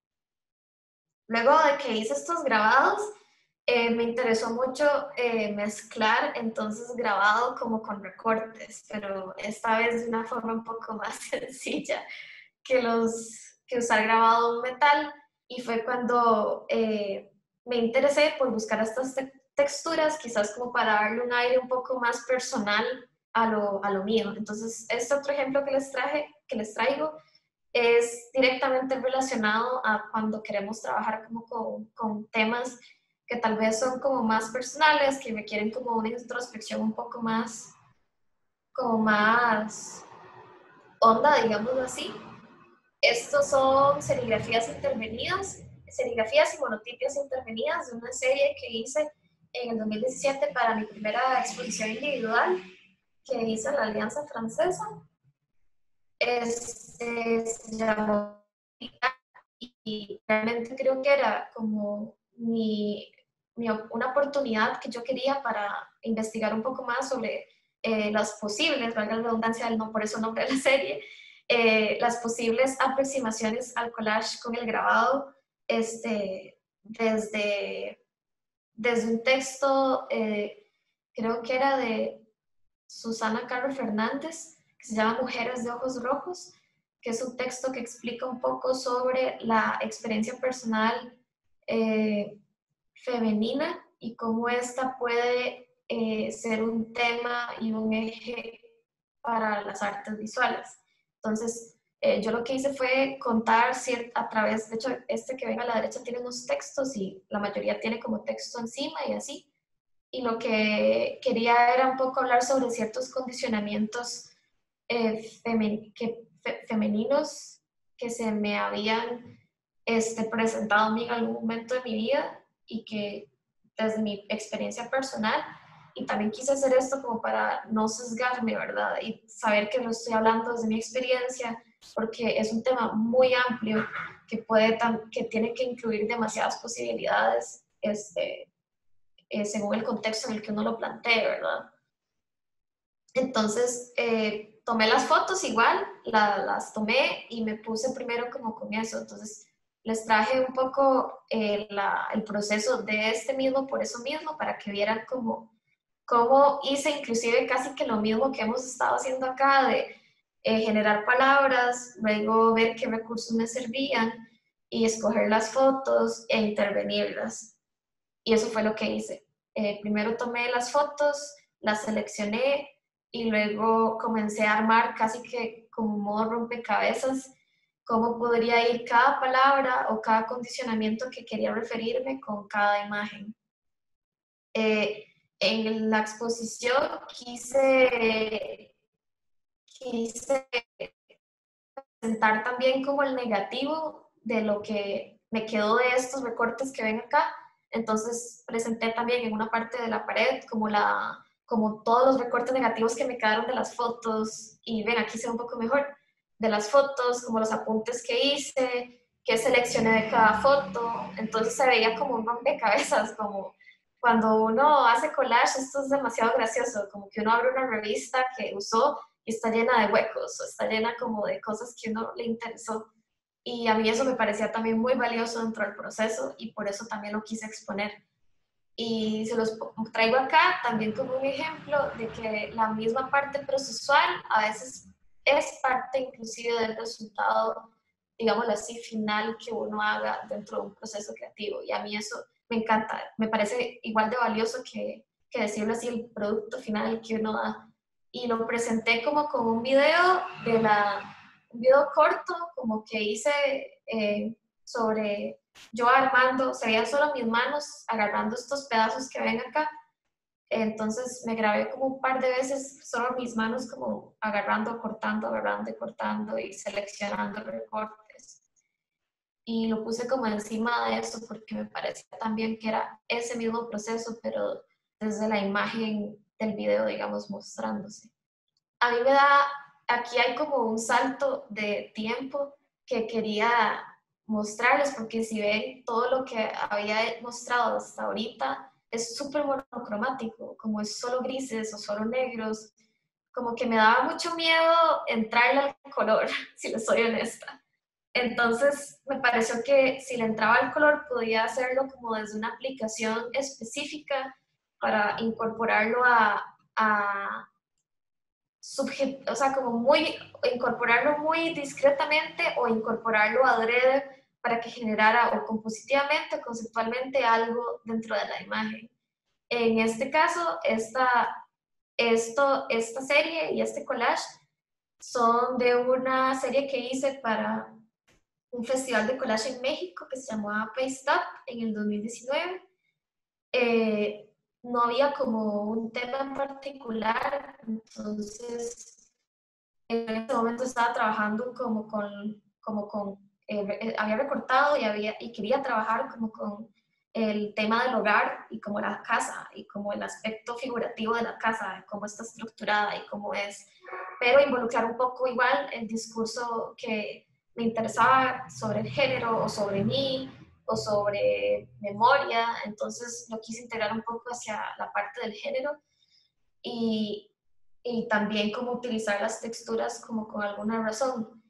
Luego de que hice estos grabados, me interesó mucho mezclar entonces grabado como con recortes, pero esta vez de una forma un poco más sencilla que usar grabado en metal, y fue cuando me interesé por buscar estas texturas, quizás como para darle un aire un poco más personal a lo mío. Entonces, este otro ejemplo que les traigo es directamente relacionado a cuando queremos trabajar como con temas que tal vez son como más personales, que requieren como una introspección un poco más, como más honda, digámoslo así. Estos son serigrafías intervenidas, serigrafías y monotipias intervenidas de una serie que hice en el 2017 para mi primera exposición individual que hice en la Alianza Francesa. Se llamó y realmente creo que era como una oportunidad que yo quería para investigar un poco más sobre las posibles, valga la redundancia, por eso el nombre de la serie, las posibles aproximaciones al collage con el grabado desde un texto, creo que era de Susana Carro Fernández, que se llama Mujeres de Ojos Rojos, que es un texto que explica un poco sobre la experiencia personal femenina y cómo esta puede ser un tema y un eje para las artes visuales. Entonces, yo lo que hice fue contar a través, de hecho, este que ven a la derecha tiene unos textos y la mayoría tiene como texto encima y así. Y lo que quería era un poco hablar sobre ciertos condicionamientos femeninos que se me habían presentado a mí en algún momento de mi vida y que desde mi experiencia personal, y también quise hacer esto como para no sesgarme, ¿verdad? Y saber que lo estoy hablando desde mi experiencia, porque es un tema muy amplio que tiene que incluir demasiadas posibilidades según el contexto en el que uno lo plantee, ¿verdad? Entonces, tomé las fotos igual, las tomé y me puse primero como con eso. Entonces, les traje un poco el proceso de por eso mismo, para que vieran como cómo hice inclusive casi que lo mismo que hemos estado haciendo acá, de generar palabras, luego ver qué recursos me servían y escoger las fotos e intervenirlas. Y eso fue lo que hice. Primero tomé las fotos, las seleccioné y luego comencé a armar casi que como modo rompecabezas cómo podría ir cada palabra o cada condicionamiento que quería referirme con cada imagen. En la exposición quise presentar también como el negativo de lo que me quedó de estos recortes que ven acá. Entonces presenté también en una parte de la pared como todos los recortes negativos que me quedaron de las fotos, y ven, aquí se ve un poco mejor, de las fotos, como los apuntes que hice, que seleccioné de cada foto. Entonces se veía como un rompecabezas, como cuando uno hace collage. Esto es demasiado gracioso, como que uno abre una revista que usó y está llena de huecos, o está llena como de cosas que uno le interesó. Y a mí eso me parecía también muy valioso dentro del proceso, y por eso también lo quise exponer. Y se los traigo acá también como un ejemplo de que la misma parte procesual a veces es parte inclusive del resultado, digámoslo así, final que uno haga dentro de un proceso creativo. Y a mí eso me encanta, me parece igual de valioso que decirlo así, el producto final que uno da. Y lo presenté como con un video un video corto como que hice sobre yo armando, se veían solo mis manos agarrando estos pedazos que ven acá. Entonces me grabé como un par de veces solo mis manos como agarrando, cortando, agarrando y cortando y seleccionando recortes. Y lo puse como encima de eso porque me parecía también que era ese mismo proceso, pero desde la imagen del video, digamos, mostrándose. A mí me da, aquí hay como un salto de tiempo que quería mostrarles, porque si ven todo lo que había mostrado hasta ahorita es súper monocromático, como es solo grises o solo negros, como que me daba mucho miedo entrarle al color, si les soy honesta. Entonces me pareció que si le entraba al color podía hacerlo como desde una aplicación específica para incorporarlo o sea, como incorporarlo muy discretamente o incorporarlo adrede para que generara o compositivamente o conceptualmente algo dentro de la imagen. En este caso, esta serie y este collage son de una serie que hice para un festival de collage en México que se llamaba Paste Up en el 2019. No había como un tema en particular, entonces en este momento estaba trabajando había recortado y quería trabajar como con el tema del hogar y como la casa y como el aspecto figurativo de la casa, cómo está estructurada y cómo es, pero involucrar un poco igual el discurso que me interesaba sobre el género o sobre mí o sobre memoria. Entonces lo quise integrar un poco hacia la parte del género y también cómo utilizar las texturas como con alguna razón.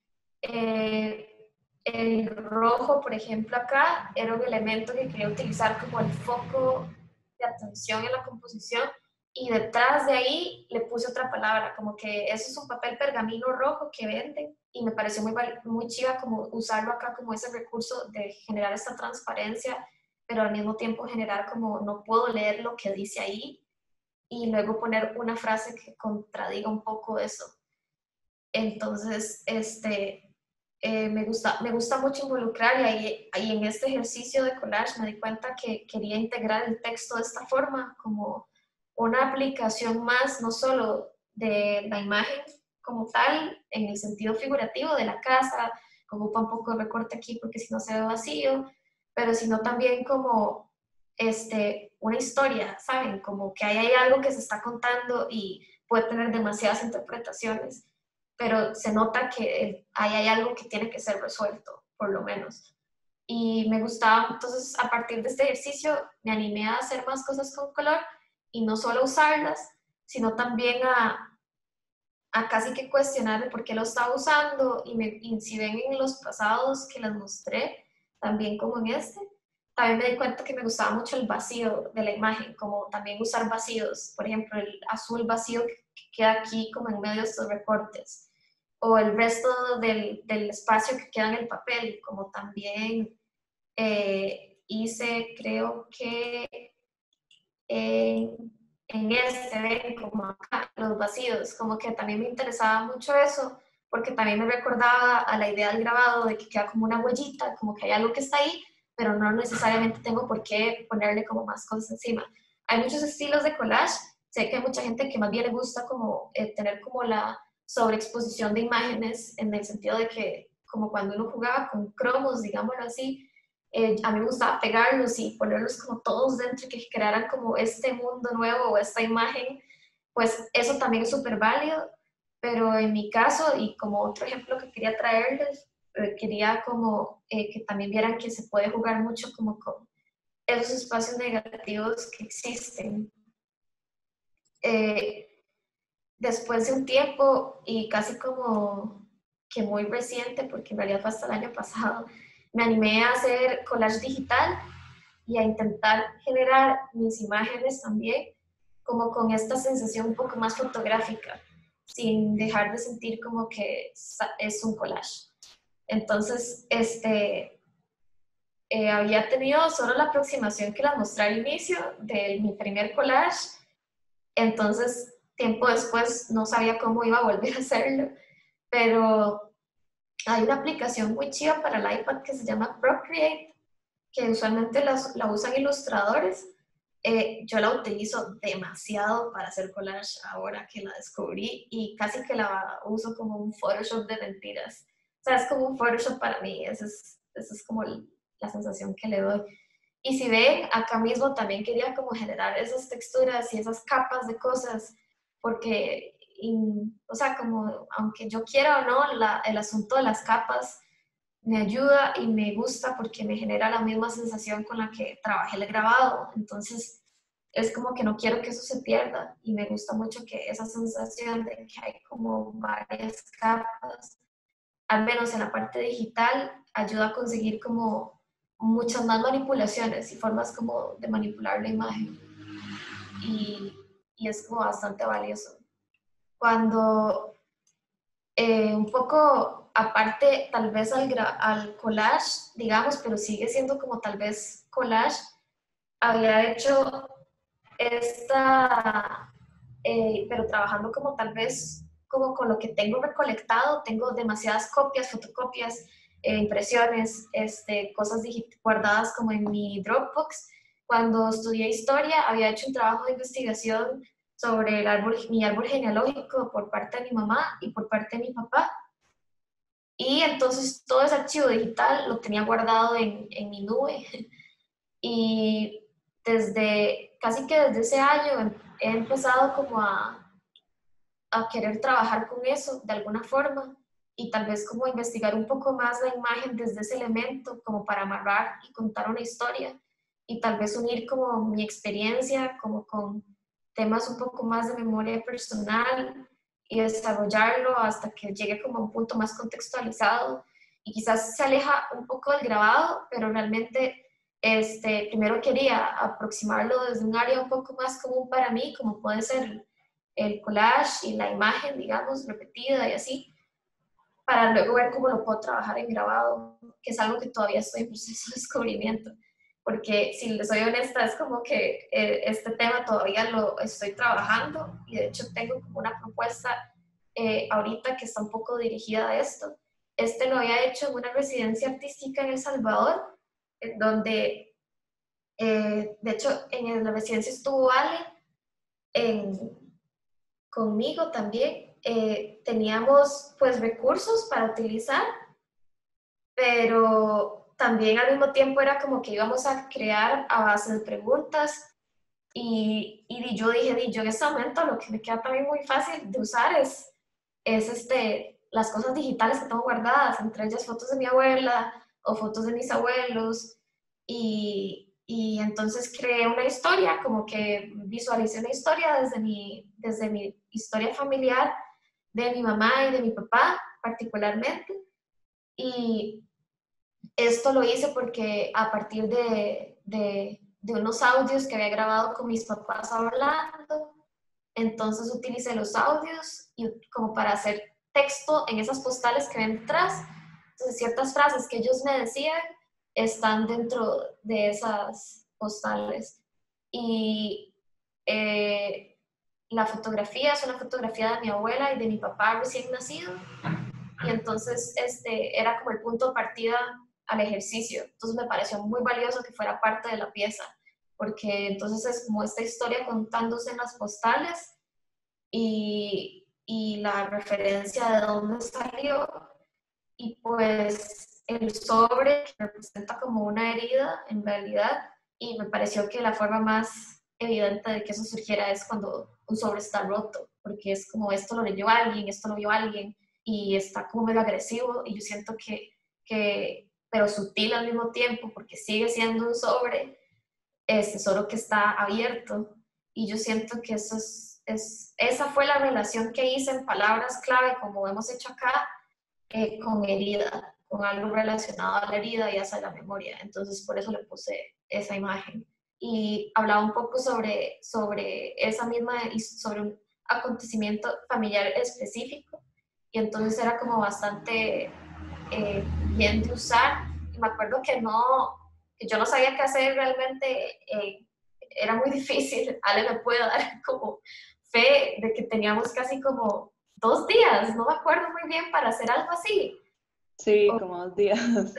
El rojo, por ejemplo, acá era un elemento que quería utilizar como el foco de atención en la composición, y detrás de ahí le puse otra palabra, como que eso es un papel pergamino rojo que venden, y me pareció muy chiva como usarlo acá como ese recurso de generar esta transparencia, pero al mismo tiempo generar como no puedo leer lo que dice ahí, y luego poner una frase que contradiga un poco eso. Entonces, me gusta mucho involucrar, y ahí en este ejercicio de collage me di cuenta que quería integrar el texto de esta forma, como una aplicación más, no solo de la imagen como tal, en el sentido figurativo de la casa, que ocupa un poco de recorte aquí porque si no se ve vacío, pero sino también como una historia, ¿saben? Como que ahí hay algo que se está contando y puede tener demasiadas interpretaciones, pero se nota que ahí hay algo que tiene que ser resuelto, por lo menos. Y me gustaba, entonces a partir de este ejercicio me animé a hacer más cosas con color, y no solo usarlas, sino también a casi que cuestionar el por qué lo estaba usando, y si ven en los pasados que las mostré, también como en también me di cuenta que me gustaba mucho el vacío de la imagen, como también usar vacíos, por ejemplo, el azul vacío que queda aquí como en medio de estos recortes, o el resto del espacio que queda en el papel, como también hice, creo que en este, ven, como acá, los vacíos, como que también me interesaba mucho eso, porque también me recordaba a la idea del grabado, de que queda como una huellita, como que hay algo que está ahí, pero no necesariamente tengo por qué ponerle como más cosas encima. Hay muchos estilos de collage, sé que hay mucha gente que más bien le gusta como tener como la sobreexposición de imágenes, en el sentido de que como cuando uno jugaba con cromos, digámoslo así, a mí me gustaba pegarlos y ponerlos como todos dentro y que crearan como este mundo nuevo o esta imagen, pues eso también es súper válido, pero en mi caso, y como otro ejemplo que quería traerles, quería como que también vieran que se puede jugar mucho como con esos espacios negativos que existen. Después de un tiempo y casi como que muy reciente, porque en realidad fue hasta el año pasado, me animé a hacer collage digital y a intentar generar mis imágenes también como con esta sensación un poco más fotográfica, sin dejar de sentir como que es un collage. Entonces, había tenido solo la aproximación que les mostré al inicio de mi primer collage, entonces tiempo después no sabía cómo iba a volver a hacerlo, pero hay una aplicación muy chida para el iPad que se llama Procreate, que usualmente la usan ilustradores. Yo la utilizo demasiado para hacer collage ahora que la descubrí y casi que la uso como un Photoshop de mentiras. O sea, es como un Photoshop para mí, esa es como la sensación que le doy. Y si ven, acá mismo también quería como generar esas texturas y esas capas de cosas, porque, o sea, como aunque yo quiera o no, el asunto de las capas me ayuda y me gusta porque me genera la misma sensación con la que trabajé el grabado. Entonces, es como que no quiero que eso se pierda y me gusta mucho que esa sensación de que hay como varias capas, al menos en la parte digital, ayuda a conseguir como muchas más manipulaciones y formas como de manipular la imagen. Y, y es como bastante valioso. Cuando un poco aparte tal vez al collage, digamos, pero sigue siendo como tal vez collage, había hecho esta, pero trabajando como tal vez como con lo que tengo recolectado, tengo demasiadas copias, fotocopias, impresiones, cosas guardadas como en mi Dropbox. Cuando estudié historia había hecho un trabajo de investigación sobre mi árbol genealógico por parte de mi mamá y por parte de mi papá. Y entonces todo ese archivo digital lo tenía guardado en mi nube. Y casi que desde ese año he empezado como a querer trabajar con eso de alguna forma y tal vez como investigar un poco más la imagen desde ese elemento como para amarrar y contar una historia y tal vez unir como mi experiencia como con temas un poco más de memoria personal y desarrollarlo hasta que llegue como a un punto más contextualizado y quizás se aleja un poco del grabado, pero realmente primero quería aproximarlo desde un área un poco más común para mí, como puede ser el collage y la imagen, digamos, repetida y así, para luego ver cómo lo puedo trabajar en grabado, que es algo que todavía estoy en proceso de descubrimiento, porque si les soy honesta, es como que este tema todavía lo estoy trabajando y de hecho tengo como una propuesta ahorita que está un poco dirigida a esto. Lo había hecho en una residencia artística en El Salvador, en donde, de hecho, en la residencia estuvo Ale, conmigo también. Teníamos pues recursos para utilizar, pero también al mismo tiempo era como que íbamos a crear a base de preguntas y yo dije, yo en este momento lo que me queda también muy fácil de usar es las cosas digitales que tengo guardadas, entre ellas fotos de mi abuela o fotos de mis abuelos y entonces creé una historia, como que visualicé una historia desde mi historia familiar de mi mamá y de mi papá particularmente y Esto lo hice porque a partir de unos audios que había grabado con mis papás hablando, entonces utilicé los audios y como para hacer texto en esas postales que ven detrás. Entonces ciertas frases que ellos me decían están dentro de esas postales. Y la fotografía es una fotografía de mi abuela y de mi papá recién nacido. Y entonces era como el punto de partida al ejercicio. Entonces me pareció muy valioso que fuera parte de la pieza, porque entonces es como esta historia contándose en las postales y la referencia de dónde salió. Y pues el sobre representa como una herida en realidad, y me pareció que la forma más evidente de que eso surgiera es cuando un sobre está roto, porque es como esto lo leyó alguien, esto lo vio alguien, y está como medio agresivo, y yo siento que pero sutil al mismo tiempo, porque sigue siendo un sobre, solo que está abierto, y yo siento que eso esa fue la relación que hice en palabras clave, como hemos hecho acá, con herida, con algo relacionado a la herida y hacia la memoria. Entonces por eso le puse esa imagen. Y hablaba un poco sobre esa misma, sobre un acontecimiento familiar específico, y entonces era como bastante bien de usar. Y me acuerdo que yo no sabía qué hacer realmente, era muy difícil. Ale me puede dar como fe de que teníamos casi como 2 días, no me acuerdo muy bien, para hacer algo así. Sí, como 2 días.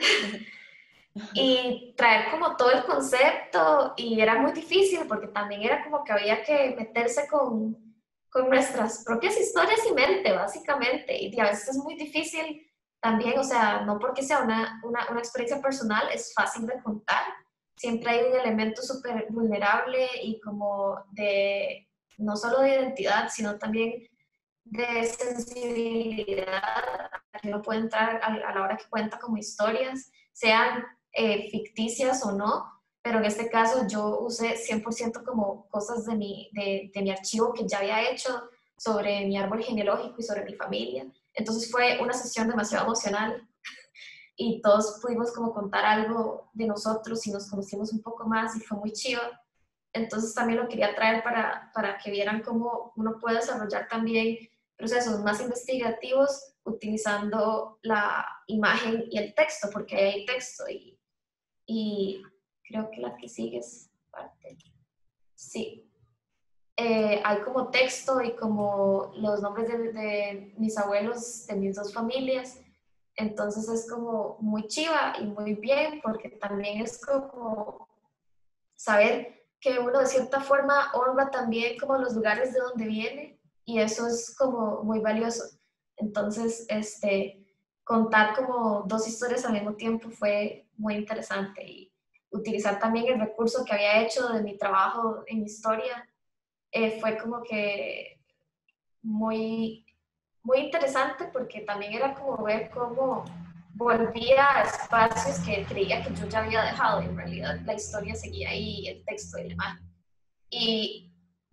Y traer como todo el concepto, y era muy difícil porque también era como que había que meterse con nuestras propias historias y mente, básicamente. Y a veces es muy difícil también, o sea, no porque sea una experiencia personal, es fácil de contar. Siempre hay un elemento súper vulnerable y como de, no solo de identidad, sino también de sensibilidad que uno puede entrar a la hora que cuenta como historias, sean ficticias o no, pero en este caso yo usé 100% como cosas de mi archivo que ya había hecho sobre mi árbol genealógico y sobre mi familia. Entonces fue una sesión demasiado emocional y todos pudimos como contar algo de nosotros y nos conocimos un poco más y fue muy chido. Entonces también lo quería traer para que vieran cómo uno puede desarrollar también procesos más investigativos utilizando la imagen y el texto, porque hay texto y creo que la que sigue es parte. Sí. Hay como texto y como los nombres de mis abuelos, de mis 2 familias. Entonces es como muy chiva y muy bien, porque también es como saber que uno de cierta forma honra también como los lugares de donde viene, y eso es como muy valioso. Entonces, contar como 2 historias al mismo tiempo fue muy interesante, y utilizar también el recurso que había hecho de mi trabajo en historia fue como que muy, muy interesante, porque también era como ver cómo volvía a espacios que creía que yo ya había dejado, y en realidad la historia seguía ahí, el texto y la imagen. Y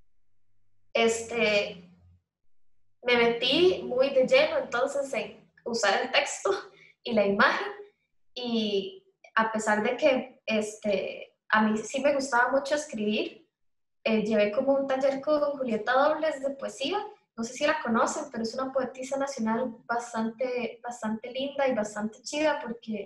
me metí muy de lleno entonces en usar el texto y la imagen, y a pesar de que a mí sí me gustaba mucho escribir, llevé como un taller con Julieta Dobles de poesía. No sé si la conocen, pero es una poetisa nacional bastante, bastante linda y bastante chida, porque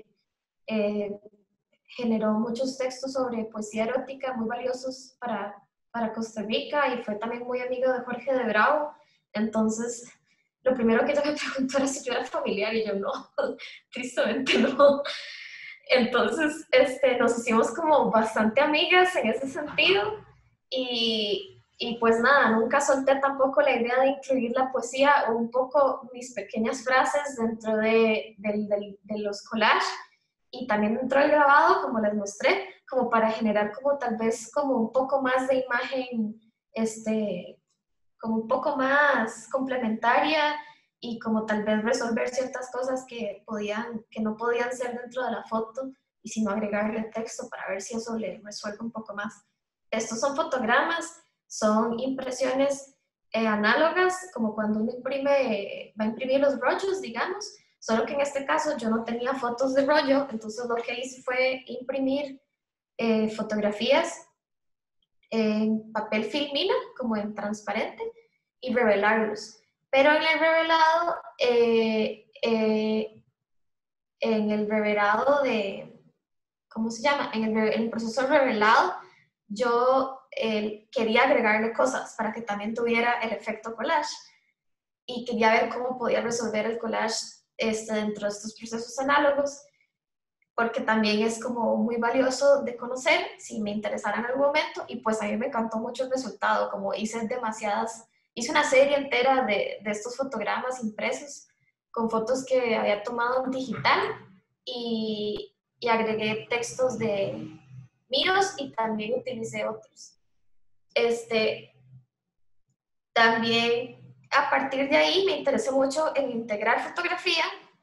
generó muchos textos sobre poesía erótica muy valiosos para Costa Rica, y fue también muy amigo de Jorge de Bravo. Entonces, lo primero que ella me preguntó era si yo era familiar, y yo no, tristemente no. Entonces, nos hicimos como bastante amigas en ese sentido, y pues nada, nunca solté tampoco la idea de incluir la poesía o un poco mis pequeñas frases dentro de los collages, y también dentro del grabado, como les mostré, como para generar como tal vez como un poco más de imagen, como un poco más complementaria, y como tal vez resolver ciertas cosas que no podían ser dentro de la foto, y sino agregarle texto para ver si eso le resuelve un poco más. Estos son fotogramas, son impresiones análogas, como cuando uno va a imprimir los brochos, digamos, solo que en este caso yo no tenía fotos de rollo, entonces lo que hice fue imprimir fotografías en papel filmina, como en transparente, y revelarlos. Pero en el revelado, en el revelado de, ¿cómo se llama? En el proceso de revelado, yo quería agregarle cosas para que también tuviera el efecto collage y quería ver cómo podía resolver el collage dentro de estos procesos análogos, porque también es como muy valioso de conocer si me interesara en algún momento, y pues a mí me encantó mucho el resultado, como hice una serie entera de estos fotogramas impresos con fotos que había tomado en digital y agregué textos de míos y también utilicé otros. También a partir de ahí me interesé mucho en integrar fotografía,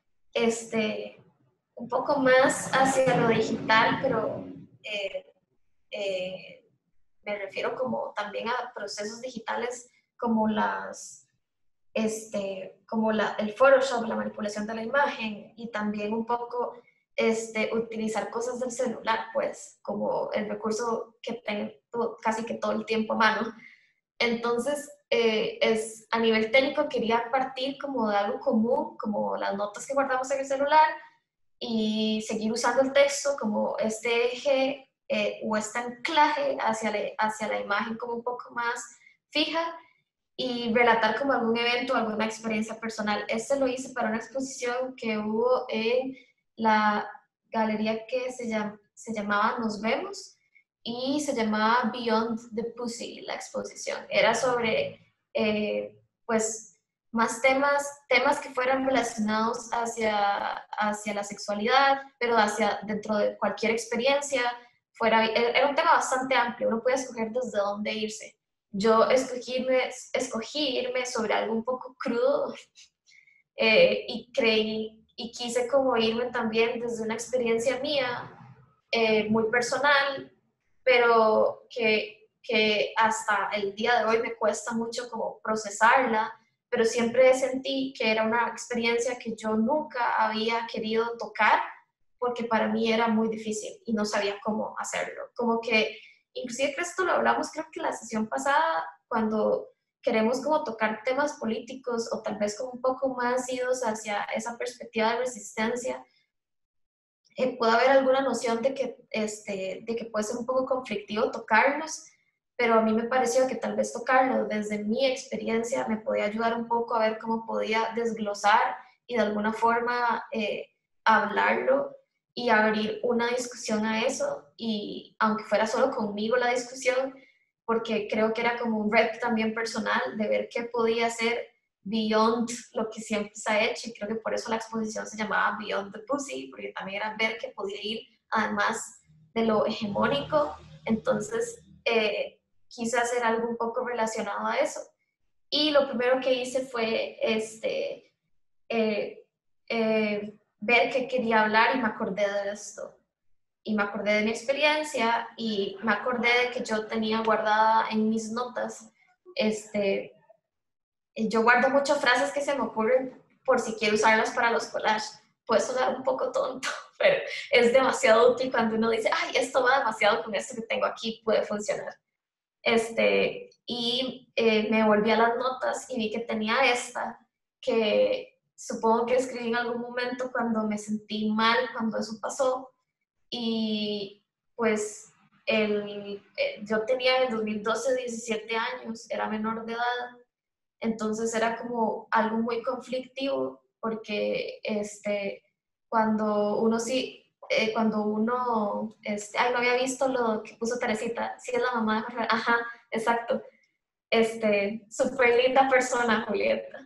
un poco más hacia lo digital, pero me refiero como también a procesos digitales como el Photoshop, la manipulación de la imagen, y también un poco utilizar cosas del celular, pues, como el recurso que tengo casi que todo el tiempo a mano. Entonces, a nivel técnico quería partir como de algo común, como las notas que guardamos en el celular, y seguir usando el texto como este eje o este anclaje hacia la imagen como un poco más fija, y relatar como algún evento, alguna experiencia personal. Lo hice para una exposición que hubo en la galería que se llamaba Nos Vemos, y se llamaba Beyond the Pussy, la exposición. Era sobre, pues, más temas que fueran relacionados hacia la sexualidad, pero dentro de cualquier experiencia. Era un tema bastante amplio, uno puede escoger desde dónde irse. Yo escogí irme sobre algo un poco crudo, y quise como irme también desde una experiencia mía, muy personal, pero que hasta el día de hoy me cuesta mucho como procesarla, pero siempre sentí que era una experiencia que yo nunca había querido tocar, porque para mí era muy difícil y no sabía cómo hacerlo. Como que, inclusive que esto lo hablamos creo que la sesión pasada, cuando queremos como tocar temas políticos o tal vez como un poco más idos hacia esa perspectiva de resistencia, puede haber alguna noción de que puede ser un poco conflictivo tocarlos, pero a mí me pareció que tal vez tocarlo desde mi experiencia me podía ayudar un poco a ver cómo podía desglosar y de alguna forma hablarlo y abrir una discusión a eso, y aunque fuera solo conmigo la discusión, porque creo que era como un reto también personal de ver qué podía hacer beyond lo que siempre se ha hecho, y creo que por eso la exposición se llamaba Beyond the Pussy, porque también era ver que podía ir además de lo hegemónico. Entonces quise hacer algo un poco relacionado a eso, y lo primero que hice fue ver qué quería hablar, y me acordé de esto, y me acordé de mi experiencia, y me acordé de que yo tenía guardada en mis notas, yo guardo muchas frases que se me ocurren por si quiero usarlas para los collages. Puede sonar un poco tonto, pero es demasiado útil cuando uno dice, ay, esto va demasiado con esto que tengo aquí, puede funcionar. Me volví a las notas y vi que tenía esta, que supongo que escribí en algún momento cuando me sentí mal, cuando eso pasó. Y pues yo tenía en el 2012 17 años, era menor de edad. Entonces era como algo muy conflictivo, porque cuando uno no había visto lo que puso Teresita, sí es la mamá de Jorge, ajá, exacto, súper linda persona, Julieta.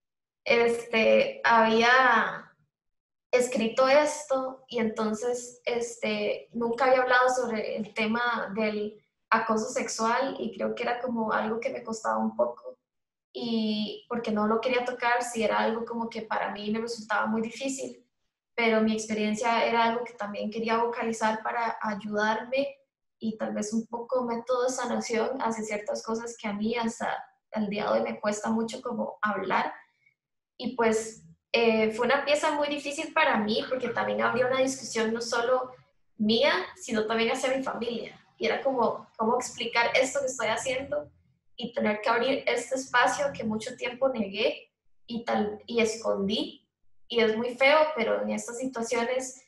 Había escrito esto, y entonces nunca había hablado sobre el tema del acoso sexual, y creo que era como algo que me costaba un poco, y porque no lo quería tocar, si era algo como que para mí me resultaba muy difícil, pero mi experiencia era algo que también quería vocalizar para ayudarme, y tal vez un poco método de sanación hacia ciertas cosas que a mí hasta el día de hoy me cuesta mucho como hablar. Y pues fue una pieza muy difícil para mí porque también habría una discusión no solo mía, sino también hacia mi familia. Y era como, ¿cómo explicar esto que estoy haciendo? Y tener que abrir este espacio que mucho tiempo negué y escondí. Y es muy feo, pero en estas situaciones,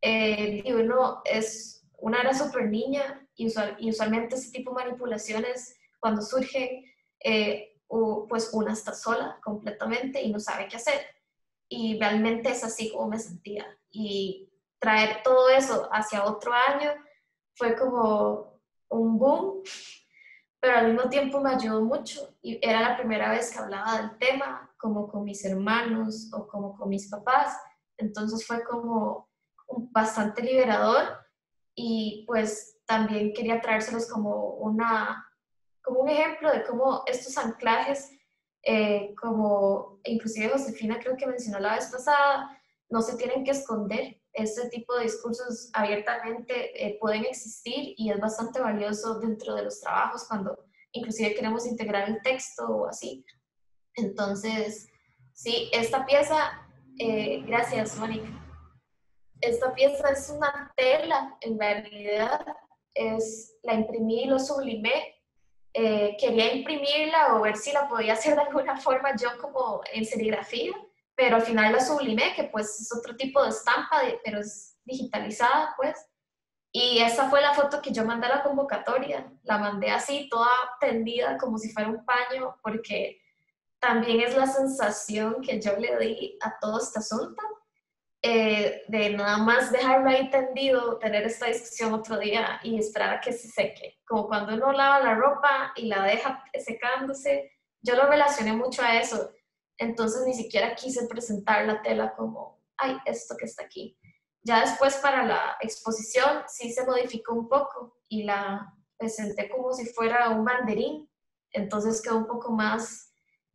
una era súper niña y usualmente ese tipo de manipulaciones, cuando surgen, pues una está sola completamente y no sabe qué hacer. Y realmente es así como me sentía. Y traer todo eso hacia otro año fue como un boom, pero al mismo tiempo me ayudó mucho. Y era la primera vez que hablaba del tema, como con mis hermanos o como con mis papás. Entonces fue como bastante liberador y pues también quería traérselos como un ejemplo de cómo estos anclajes, como inclusive Josefina creo que mencionó la vez pasada, no se tienen que esconder. Este tipo de discursos abiertamente pueden existir y es bastante valioso dentro de los trabajos cuando inclusive queremos integrar el texto o así. Entonces, sí, esta pieza, gracias Mónica, esta pieza es una tela en realidad, la imprimí y lo sublimé. Quería imprimirla o ver si la podía hacer de alguna forma yo como en serigrafía, pero al final la sublimé, que pues es otro tipo de estampa, pero es digitalizada pues. Y esa fue la foto que yo mandé a la convocatoria. La mandé así, toda tendida, como si fuera un paño, porque también es la sensación que yo le di a todo este asunto, de nada más dejarlo ahí tendido, tener esta discusión otro día y esperar a que se seque. Como cuando uno lava la ropa y la deja secándose, yo lo relacioné mucho a eso. Entonces ni siquiera quise presentar la tela como, ay, esto que está aquí. Ya después para la exposición sí se modificó un poco y la presenté como si fuera un banderín. Entonces quedó un poco más,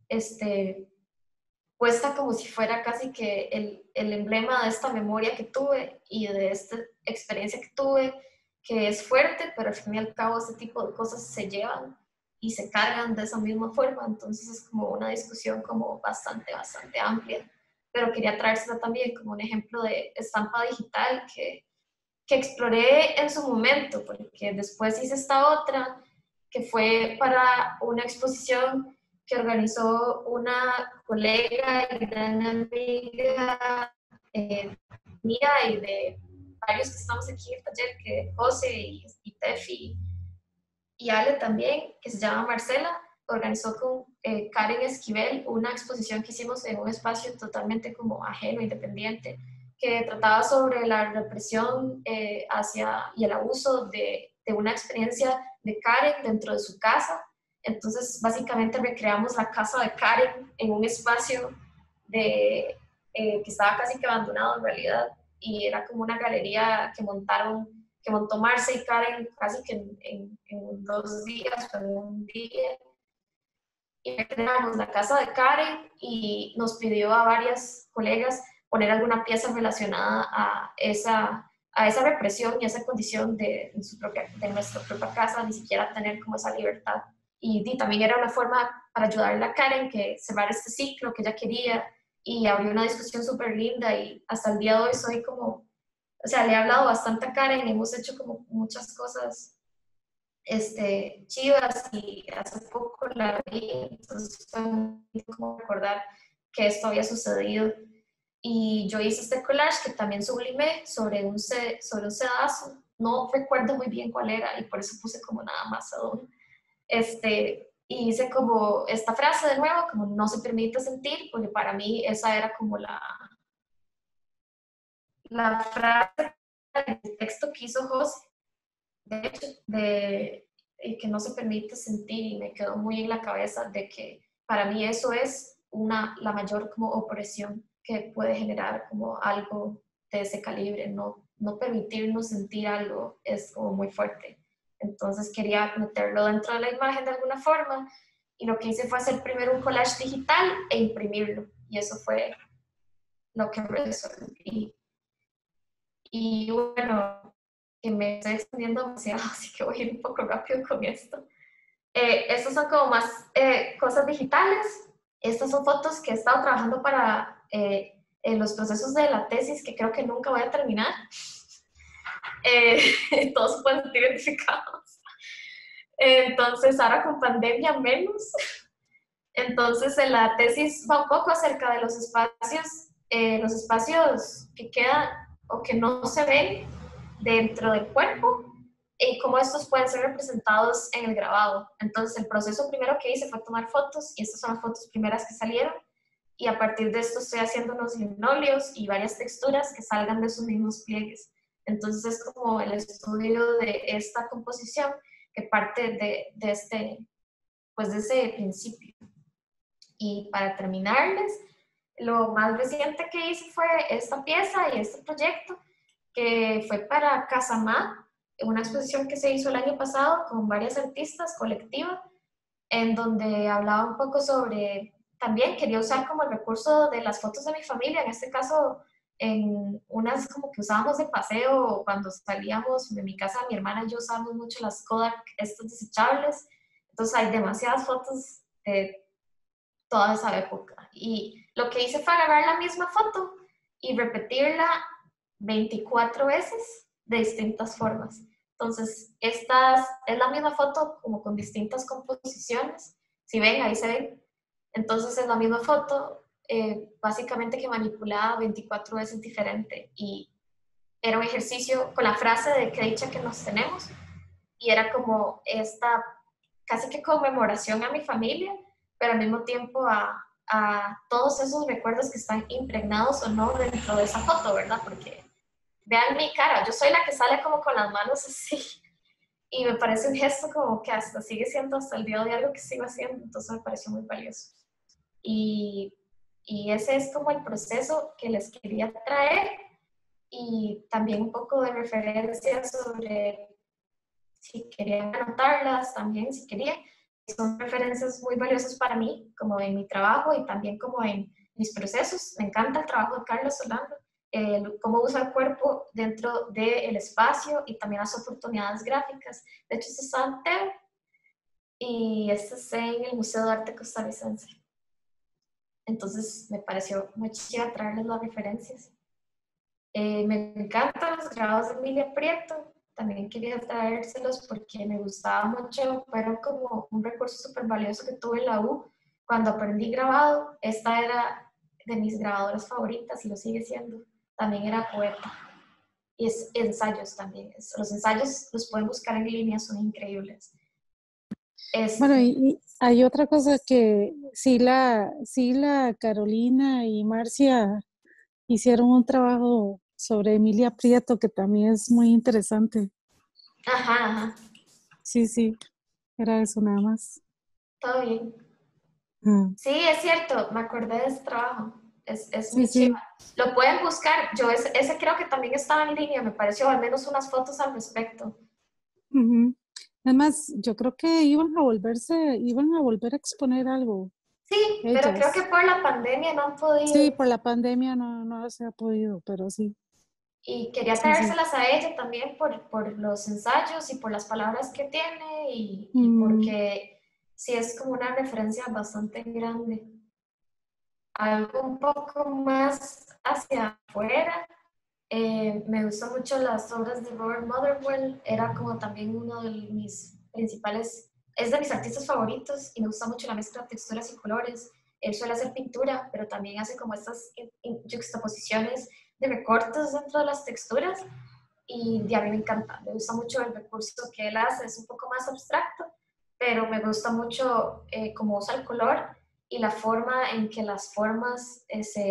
puesta como si fuera casi que el emblema de esta memoria que tuve y de esta experiencia que tuve, que es fuerte, pero al fin y al cabo este tipo de cosas se llevan y se cargan de esa misma forma. Entonces es como una discusión como bastante amplia, pero quería traérsela también como un ejemplo de estampa digital que exploré en su momento, porque después hice esta otra que fue para una exposición que organizó una colega y gran amiga mía y de varios que estamos aquí en el taller, que José y Tefi y Ale también, que se llama Marcela, organizó con Karen Esquivel una exposición que hicimos en un espacio totalmente como ajeno, independiente, que trataba sobre la represión y el abuso de una experiencia de Karen dentro de su casa. Entonces, básicamente recreamos la casa de Karen en un espacio que estaba casi que abandonado en realidad, y era como una galería que montó Marce y Karen casi que en 2 días, o en un día. Y recreamos la casa de Karen y nos pidió a varias colegas poner alguna pieza relacionada a esa represión y a esa condición de nuestra propia casa, ni siquiera tener como esa libertad. Y también era una forma para ayudarle a Karen que cerrar este ciclo que ella quería, y abrió una discusión súper linda, y hasta el día de hoy soy como, o sea, le he hablado bastante a Karen, hemos hecho como muchas cosas chivas, y hace poco la vi, entonces fue muy como recordar que esto había sucedido. Y yo hice este collage que también sublimé sobre un sedazo, no recuerdo muy bien cuál era y por eso puse como nada más Adón. Y hice como esta frase de nuevo, como no se permite sentir, porque para mí esa era como la frase del texto que hizo José, de hecho, que no se permite sentir, y me quedó muy en la cabeza de que para mí eso es la mayor como opresión que puede generar como algo de ese calibre. No permitirnos sentir algo es como muy fuerte. Entonces quería meterlo dentro de la imagen de alguna forma, y lo que hice fue hacer primero un collage digital e imprimirlo, y eso fue lo que resolví. Y bueno, que me estoy extendiendo demasiado, así que voy a ir un poco rápido con esto. Estas son como más cosas digitales. Estas son fotos que he estado trabajando para los procesos de la tesis que creo que nunca voy a terminar. Todos se pueden sentir identificados. Entonces, ahora con pandemia menos. Entonces, en la tesis va un poco acerca de los espacios que quedan o que no se ven dentro del cuerpo y cómo estos pueden ser representados en el grabado. Entonces, el proceso primero que hice fue tomar fotos, y estas son las fotos primeras que salieron, y a partir de esto estoy haciendo unos linóleos y varias texturas que salgan de esos mismos pliegues. Entonces, es como el estudio de esta composición que parte de ese principio. Y para terminarles, lo más reciente que hice fue esta pieza y este proyecto, que fue para Casamá, una exposición que se hizo el año pasado con varias artistas colectivas, en donde hablaba un poco sobre, también quería usar como el recurso de las fotos de mi familia, en este caso en unas como que usábamos de paseo cuando salíamos de mi casa, mi hermana y yo usábamos mucho las Kodak, estos desechables, entonces hay demasiadas fotos de toda esa época. Y lo que hice fue agarrar la misma foto y repetirla 24 veces de distintas formas. Entonces, esta es la misma foto como con distintas composiciones. Si ven, ahí se ven. Entonces, es la misma foto, básicamente que manipulada 24 veces diferente. Y era un ejercicio con la frase de qué dicha que nos tenemos. Y era como esta casi que conmemoración a mi familia, pero al mismo tiempo a todos esos recuerdos que están impregnados o no dentro de esa foto, ¿verdad? Porque vean mi cara, yo soy la que sale como con las manos así, y me parece un gesto como que hasta sigue siendo hasta el día de algo que sigo haciendo, entonces me pareció muy valioso. Y ese es como el proceso que les quería traer, y también un poco de referencias sobre, si querían anotarlas también, si querían. Son referencias muy valiosas para mí, como en mi trabajo y también como en mis procesos. Me encanta el trabajo de Carlos Solano, cómo usa el cuerpo dentro del espacio y también las oportunidades gráficas. De hecho, esto está en TED y esto es en el Museo de Arte Costarricense. Entonces, me pareció muy chido traerles las referencias. Me encantan los grabados de Emilia Prieto. También quería traérselos porque me gustaba mucho, pero como un recurso súper valioso que tuve en la U. Cuando aprendí grabado, esta era de mis grabadoras favoritas y lo sigue siendo. También era poeta. Y ensayos también. Los ensayos los pueden buscar en línea, son increíbles. Bueno, y hay otra cosa que sí la Carolina y Marcia hicieron un trabajo sobre Emilia Prieto que también es muy interesante. Ajá. Sí, era eso nada más. Todo bien. Sí, es cierto, me acordé de ese trabajo. Es muy chido. Lo pueden buscar. Yo ese creo que también estaba en línea, me pareció, al menos unas fotos al respecto. Además, yo creo que iban a volver a exponer algo. Sí, pero creo que por la pandemia no han podido. Sí, por la pandemia no se ha podido, pero sí. Y quería traérselas a ella también por los ensayos y por las palabras que tiene y porque sí es como una referencia bastante grande. Algo un poco más hacia afuera. Me gustan mucho las obras de Robert Motherwell, era como también uno de mis principales, es de mis artistas favoritos y me gusta mucho la mezcla de texturas y colores. Él suele hacer pintura, pero también hace como estas juxtaposiciones de recortes dentro de las texturas y a mí me encanta, me gusta mucho el recurso que él hace, es un poco más abstracto, pero me gusta mucho cómo usa el color y la forma en que las formas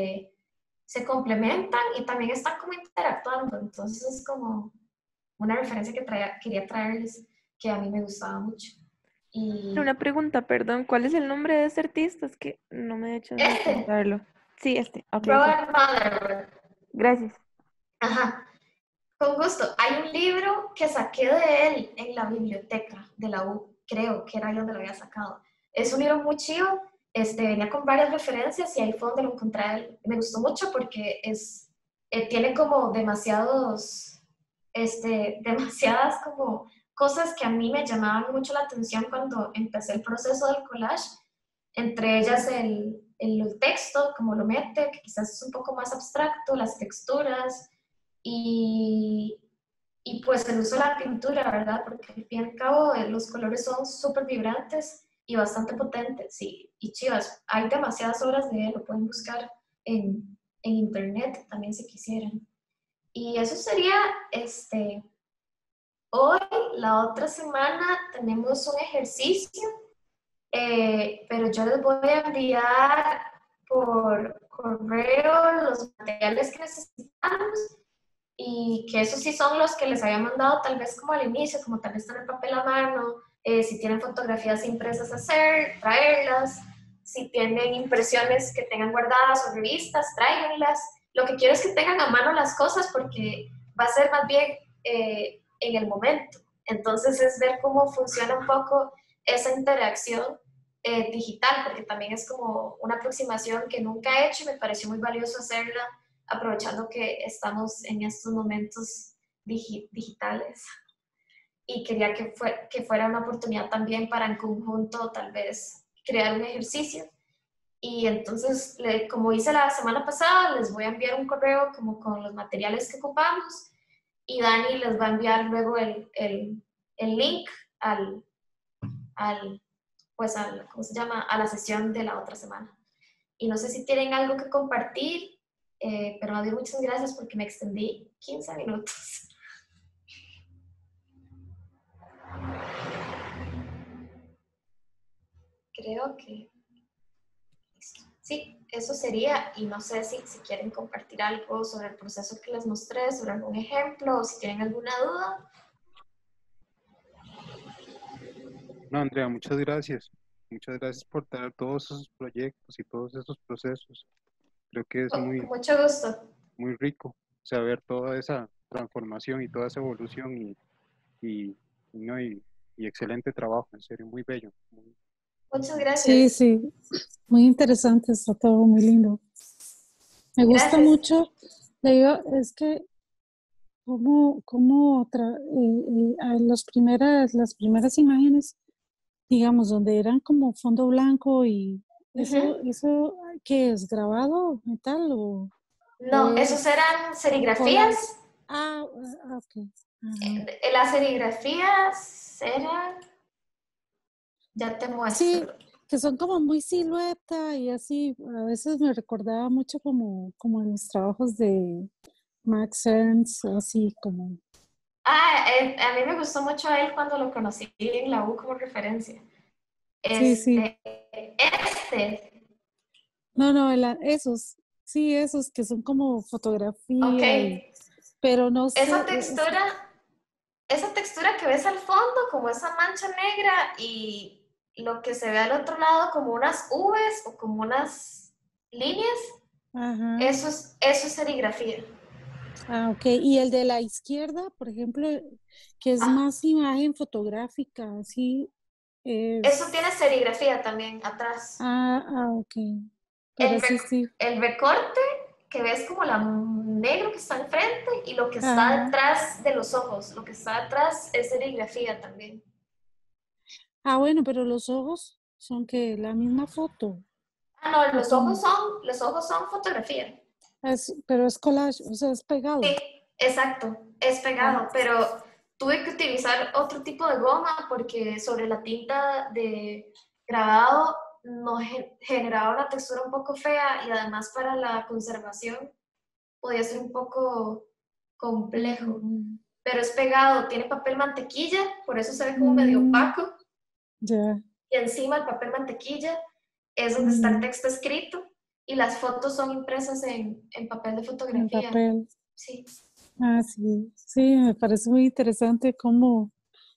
se complementan y también están como interactuando. Entonces es como una referencia que quería traerles que a mí me gustaba mucho. Y una pregunta, perdón, ¿cuál es el nombre de ese artista? Es que no me he hecho de contarlo. Sí, okay, Robert Motherwell. Gracias. Ajá, con gusto. Hay un libro que saqué de él en la biblioteca de la U, creo que era ahí donde lo había sacado. Es un libro muy chido. Venía con varias referencias y ahí fue donde lo encontré a él. Me gustó mucho porque tiene como demasiadas como cosas que a mí me llamaban mucho la atención cuando empecé el proceso del collage. Entre ellas el texto, como lo mete, que quizás es un poco más abstracto, las texturas y pues el uso de la pintura, ¿verdad? Porque al fin y al cabo los colores son súper vibrantes y bastante potentes. Y chivas, hay demasiadas obras de él, lo pueden buscar en internet también si quisieran. Y eso sería hoy. La otra semana tenemos un ejercicio, pero yo les voy a enviar por correo los materiales que necesitamos y que esos sí son los que les había mandado tal vez como al inicio, como tal vez tener papel a mano, si tienen fotografías impresas traerlas, si tienen impresiones que tengan guardadas o revistas, tráiganlas. Lo que quiero es que tengan a mano las cosas porque va a ser más bien en el momento. Entonces es ver cómo funciona un poco esa interacción digital, porque también es como una aproximación que nunca he hecho y me pareció muy valioso hacerla, aprovechando que estamos en estos momentos digitales. Y quería que fuera una oportunidad también para en conjunto tal vez crear un ejercicio. Y entonces, como hice la semana pasada, les voy a enviar un correo como con los materiales que ocupamos y Dani les va a enviar luego el link ¿cómo se llama? A la sesión de la otra semana. Y no sé si tienen algo que compartir, pero más bien muchas gracias porque me extendí 15 minutos. Creo que sí, eso sería, y no sé si quieren compartir algo sobre el proceso que les mostré, sobre algún ejemplo, o si tienen alguna duda. No, Andrea, muchas gracias. Muchas gracias por traer todos esos proyectos y todos esos procesos. Creo que es Con mucho gusto. Muy rico saber toda esa transformación y toda esa evolución y excelente trabajo, en serio, muy bello. Muchas gracias. Sí, sí, muy interesante, está todo muy lindo. Me gusta mucho, le digo, es que las primeras imágenes, digamos, donde eran como fondo blanco y eso ¿qué es? ¿Grabado metal o...? No, esos eran serigrafías. Ok. Las serigrafías eran... Ya te muestro. Sí, que son como muy silueta y así, a veces me recordaba mucho como en los trabajos de Max Ernst, así como... a mí me gustó mucho a él cuando lo conocí en la U como referencia. Sí. No, esos que son como fotografía. Ok. Pero no sé... Esa textura que ves al fondo, como esa mancha negra y lo que se ve al otro lado como unas V's o como unas líneas, eso es serigrafía. Ok. Y el de la izquierda, por ejemplo, que es más imagen fotográfica, así... Eso tiene serigrafía también atrás. Ok. Pero el recorte que ves como la negro que está enfrente y lo que está detrás de los ojos, lo que está detrás es serigrafía también. Bueno, pero los ojos son que la misma foto. No, los ojos son fotografía. Pero es collage, o sea, es pegado. Sí, exacto, es pegado, pero tuve que utilizar otro tipo de goma porque sobre la tinta de grabado no generaba una textura un poco fea y además para la conservación podía ser un poco complejo. Pero es pegado, tiene papel mantequilla, por eso se ve como medio opaco. Ya. Y encima el papel mantequilla es donde está el texto escrito y las fotos son impresas en papel de fotografía. En papel. Sí. Sí, me parece muy interesante cómo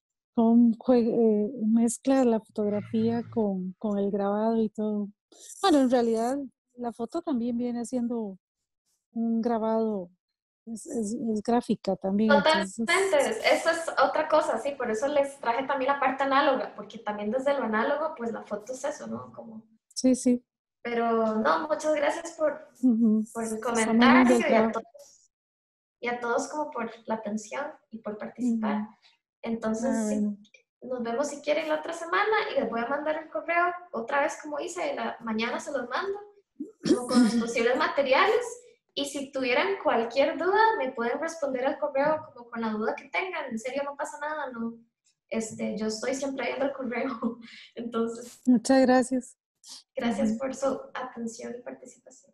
mezcla la fotografía con el grabado y todo. Bueno, en realidad la foto también viene siendo un grabado, es gráfica también. Totalmente, eso es otra cosa, sí, por eso les traje también la parte análoga, porque también desde lo análogo, pues la foto es eso, ¿no? Como... Sí. Pero no, muchas gracias por el comentario y a todos como por la atención y por participar. Entonces, sí, nos vemos si quieren la otra semana y les voy a mandar el correo otra vez como hice, mañana se los mando como con los posibles materiales. Y si tuvieran cualquier duda, me pueden responder al correo como con la duda que tengan. En serio, no pasa nada, no. Yo estoy siempre viendo el correo. Entonces, muchas gracias. Gracias por su atención y participación.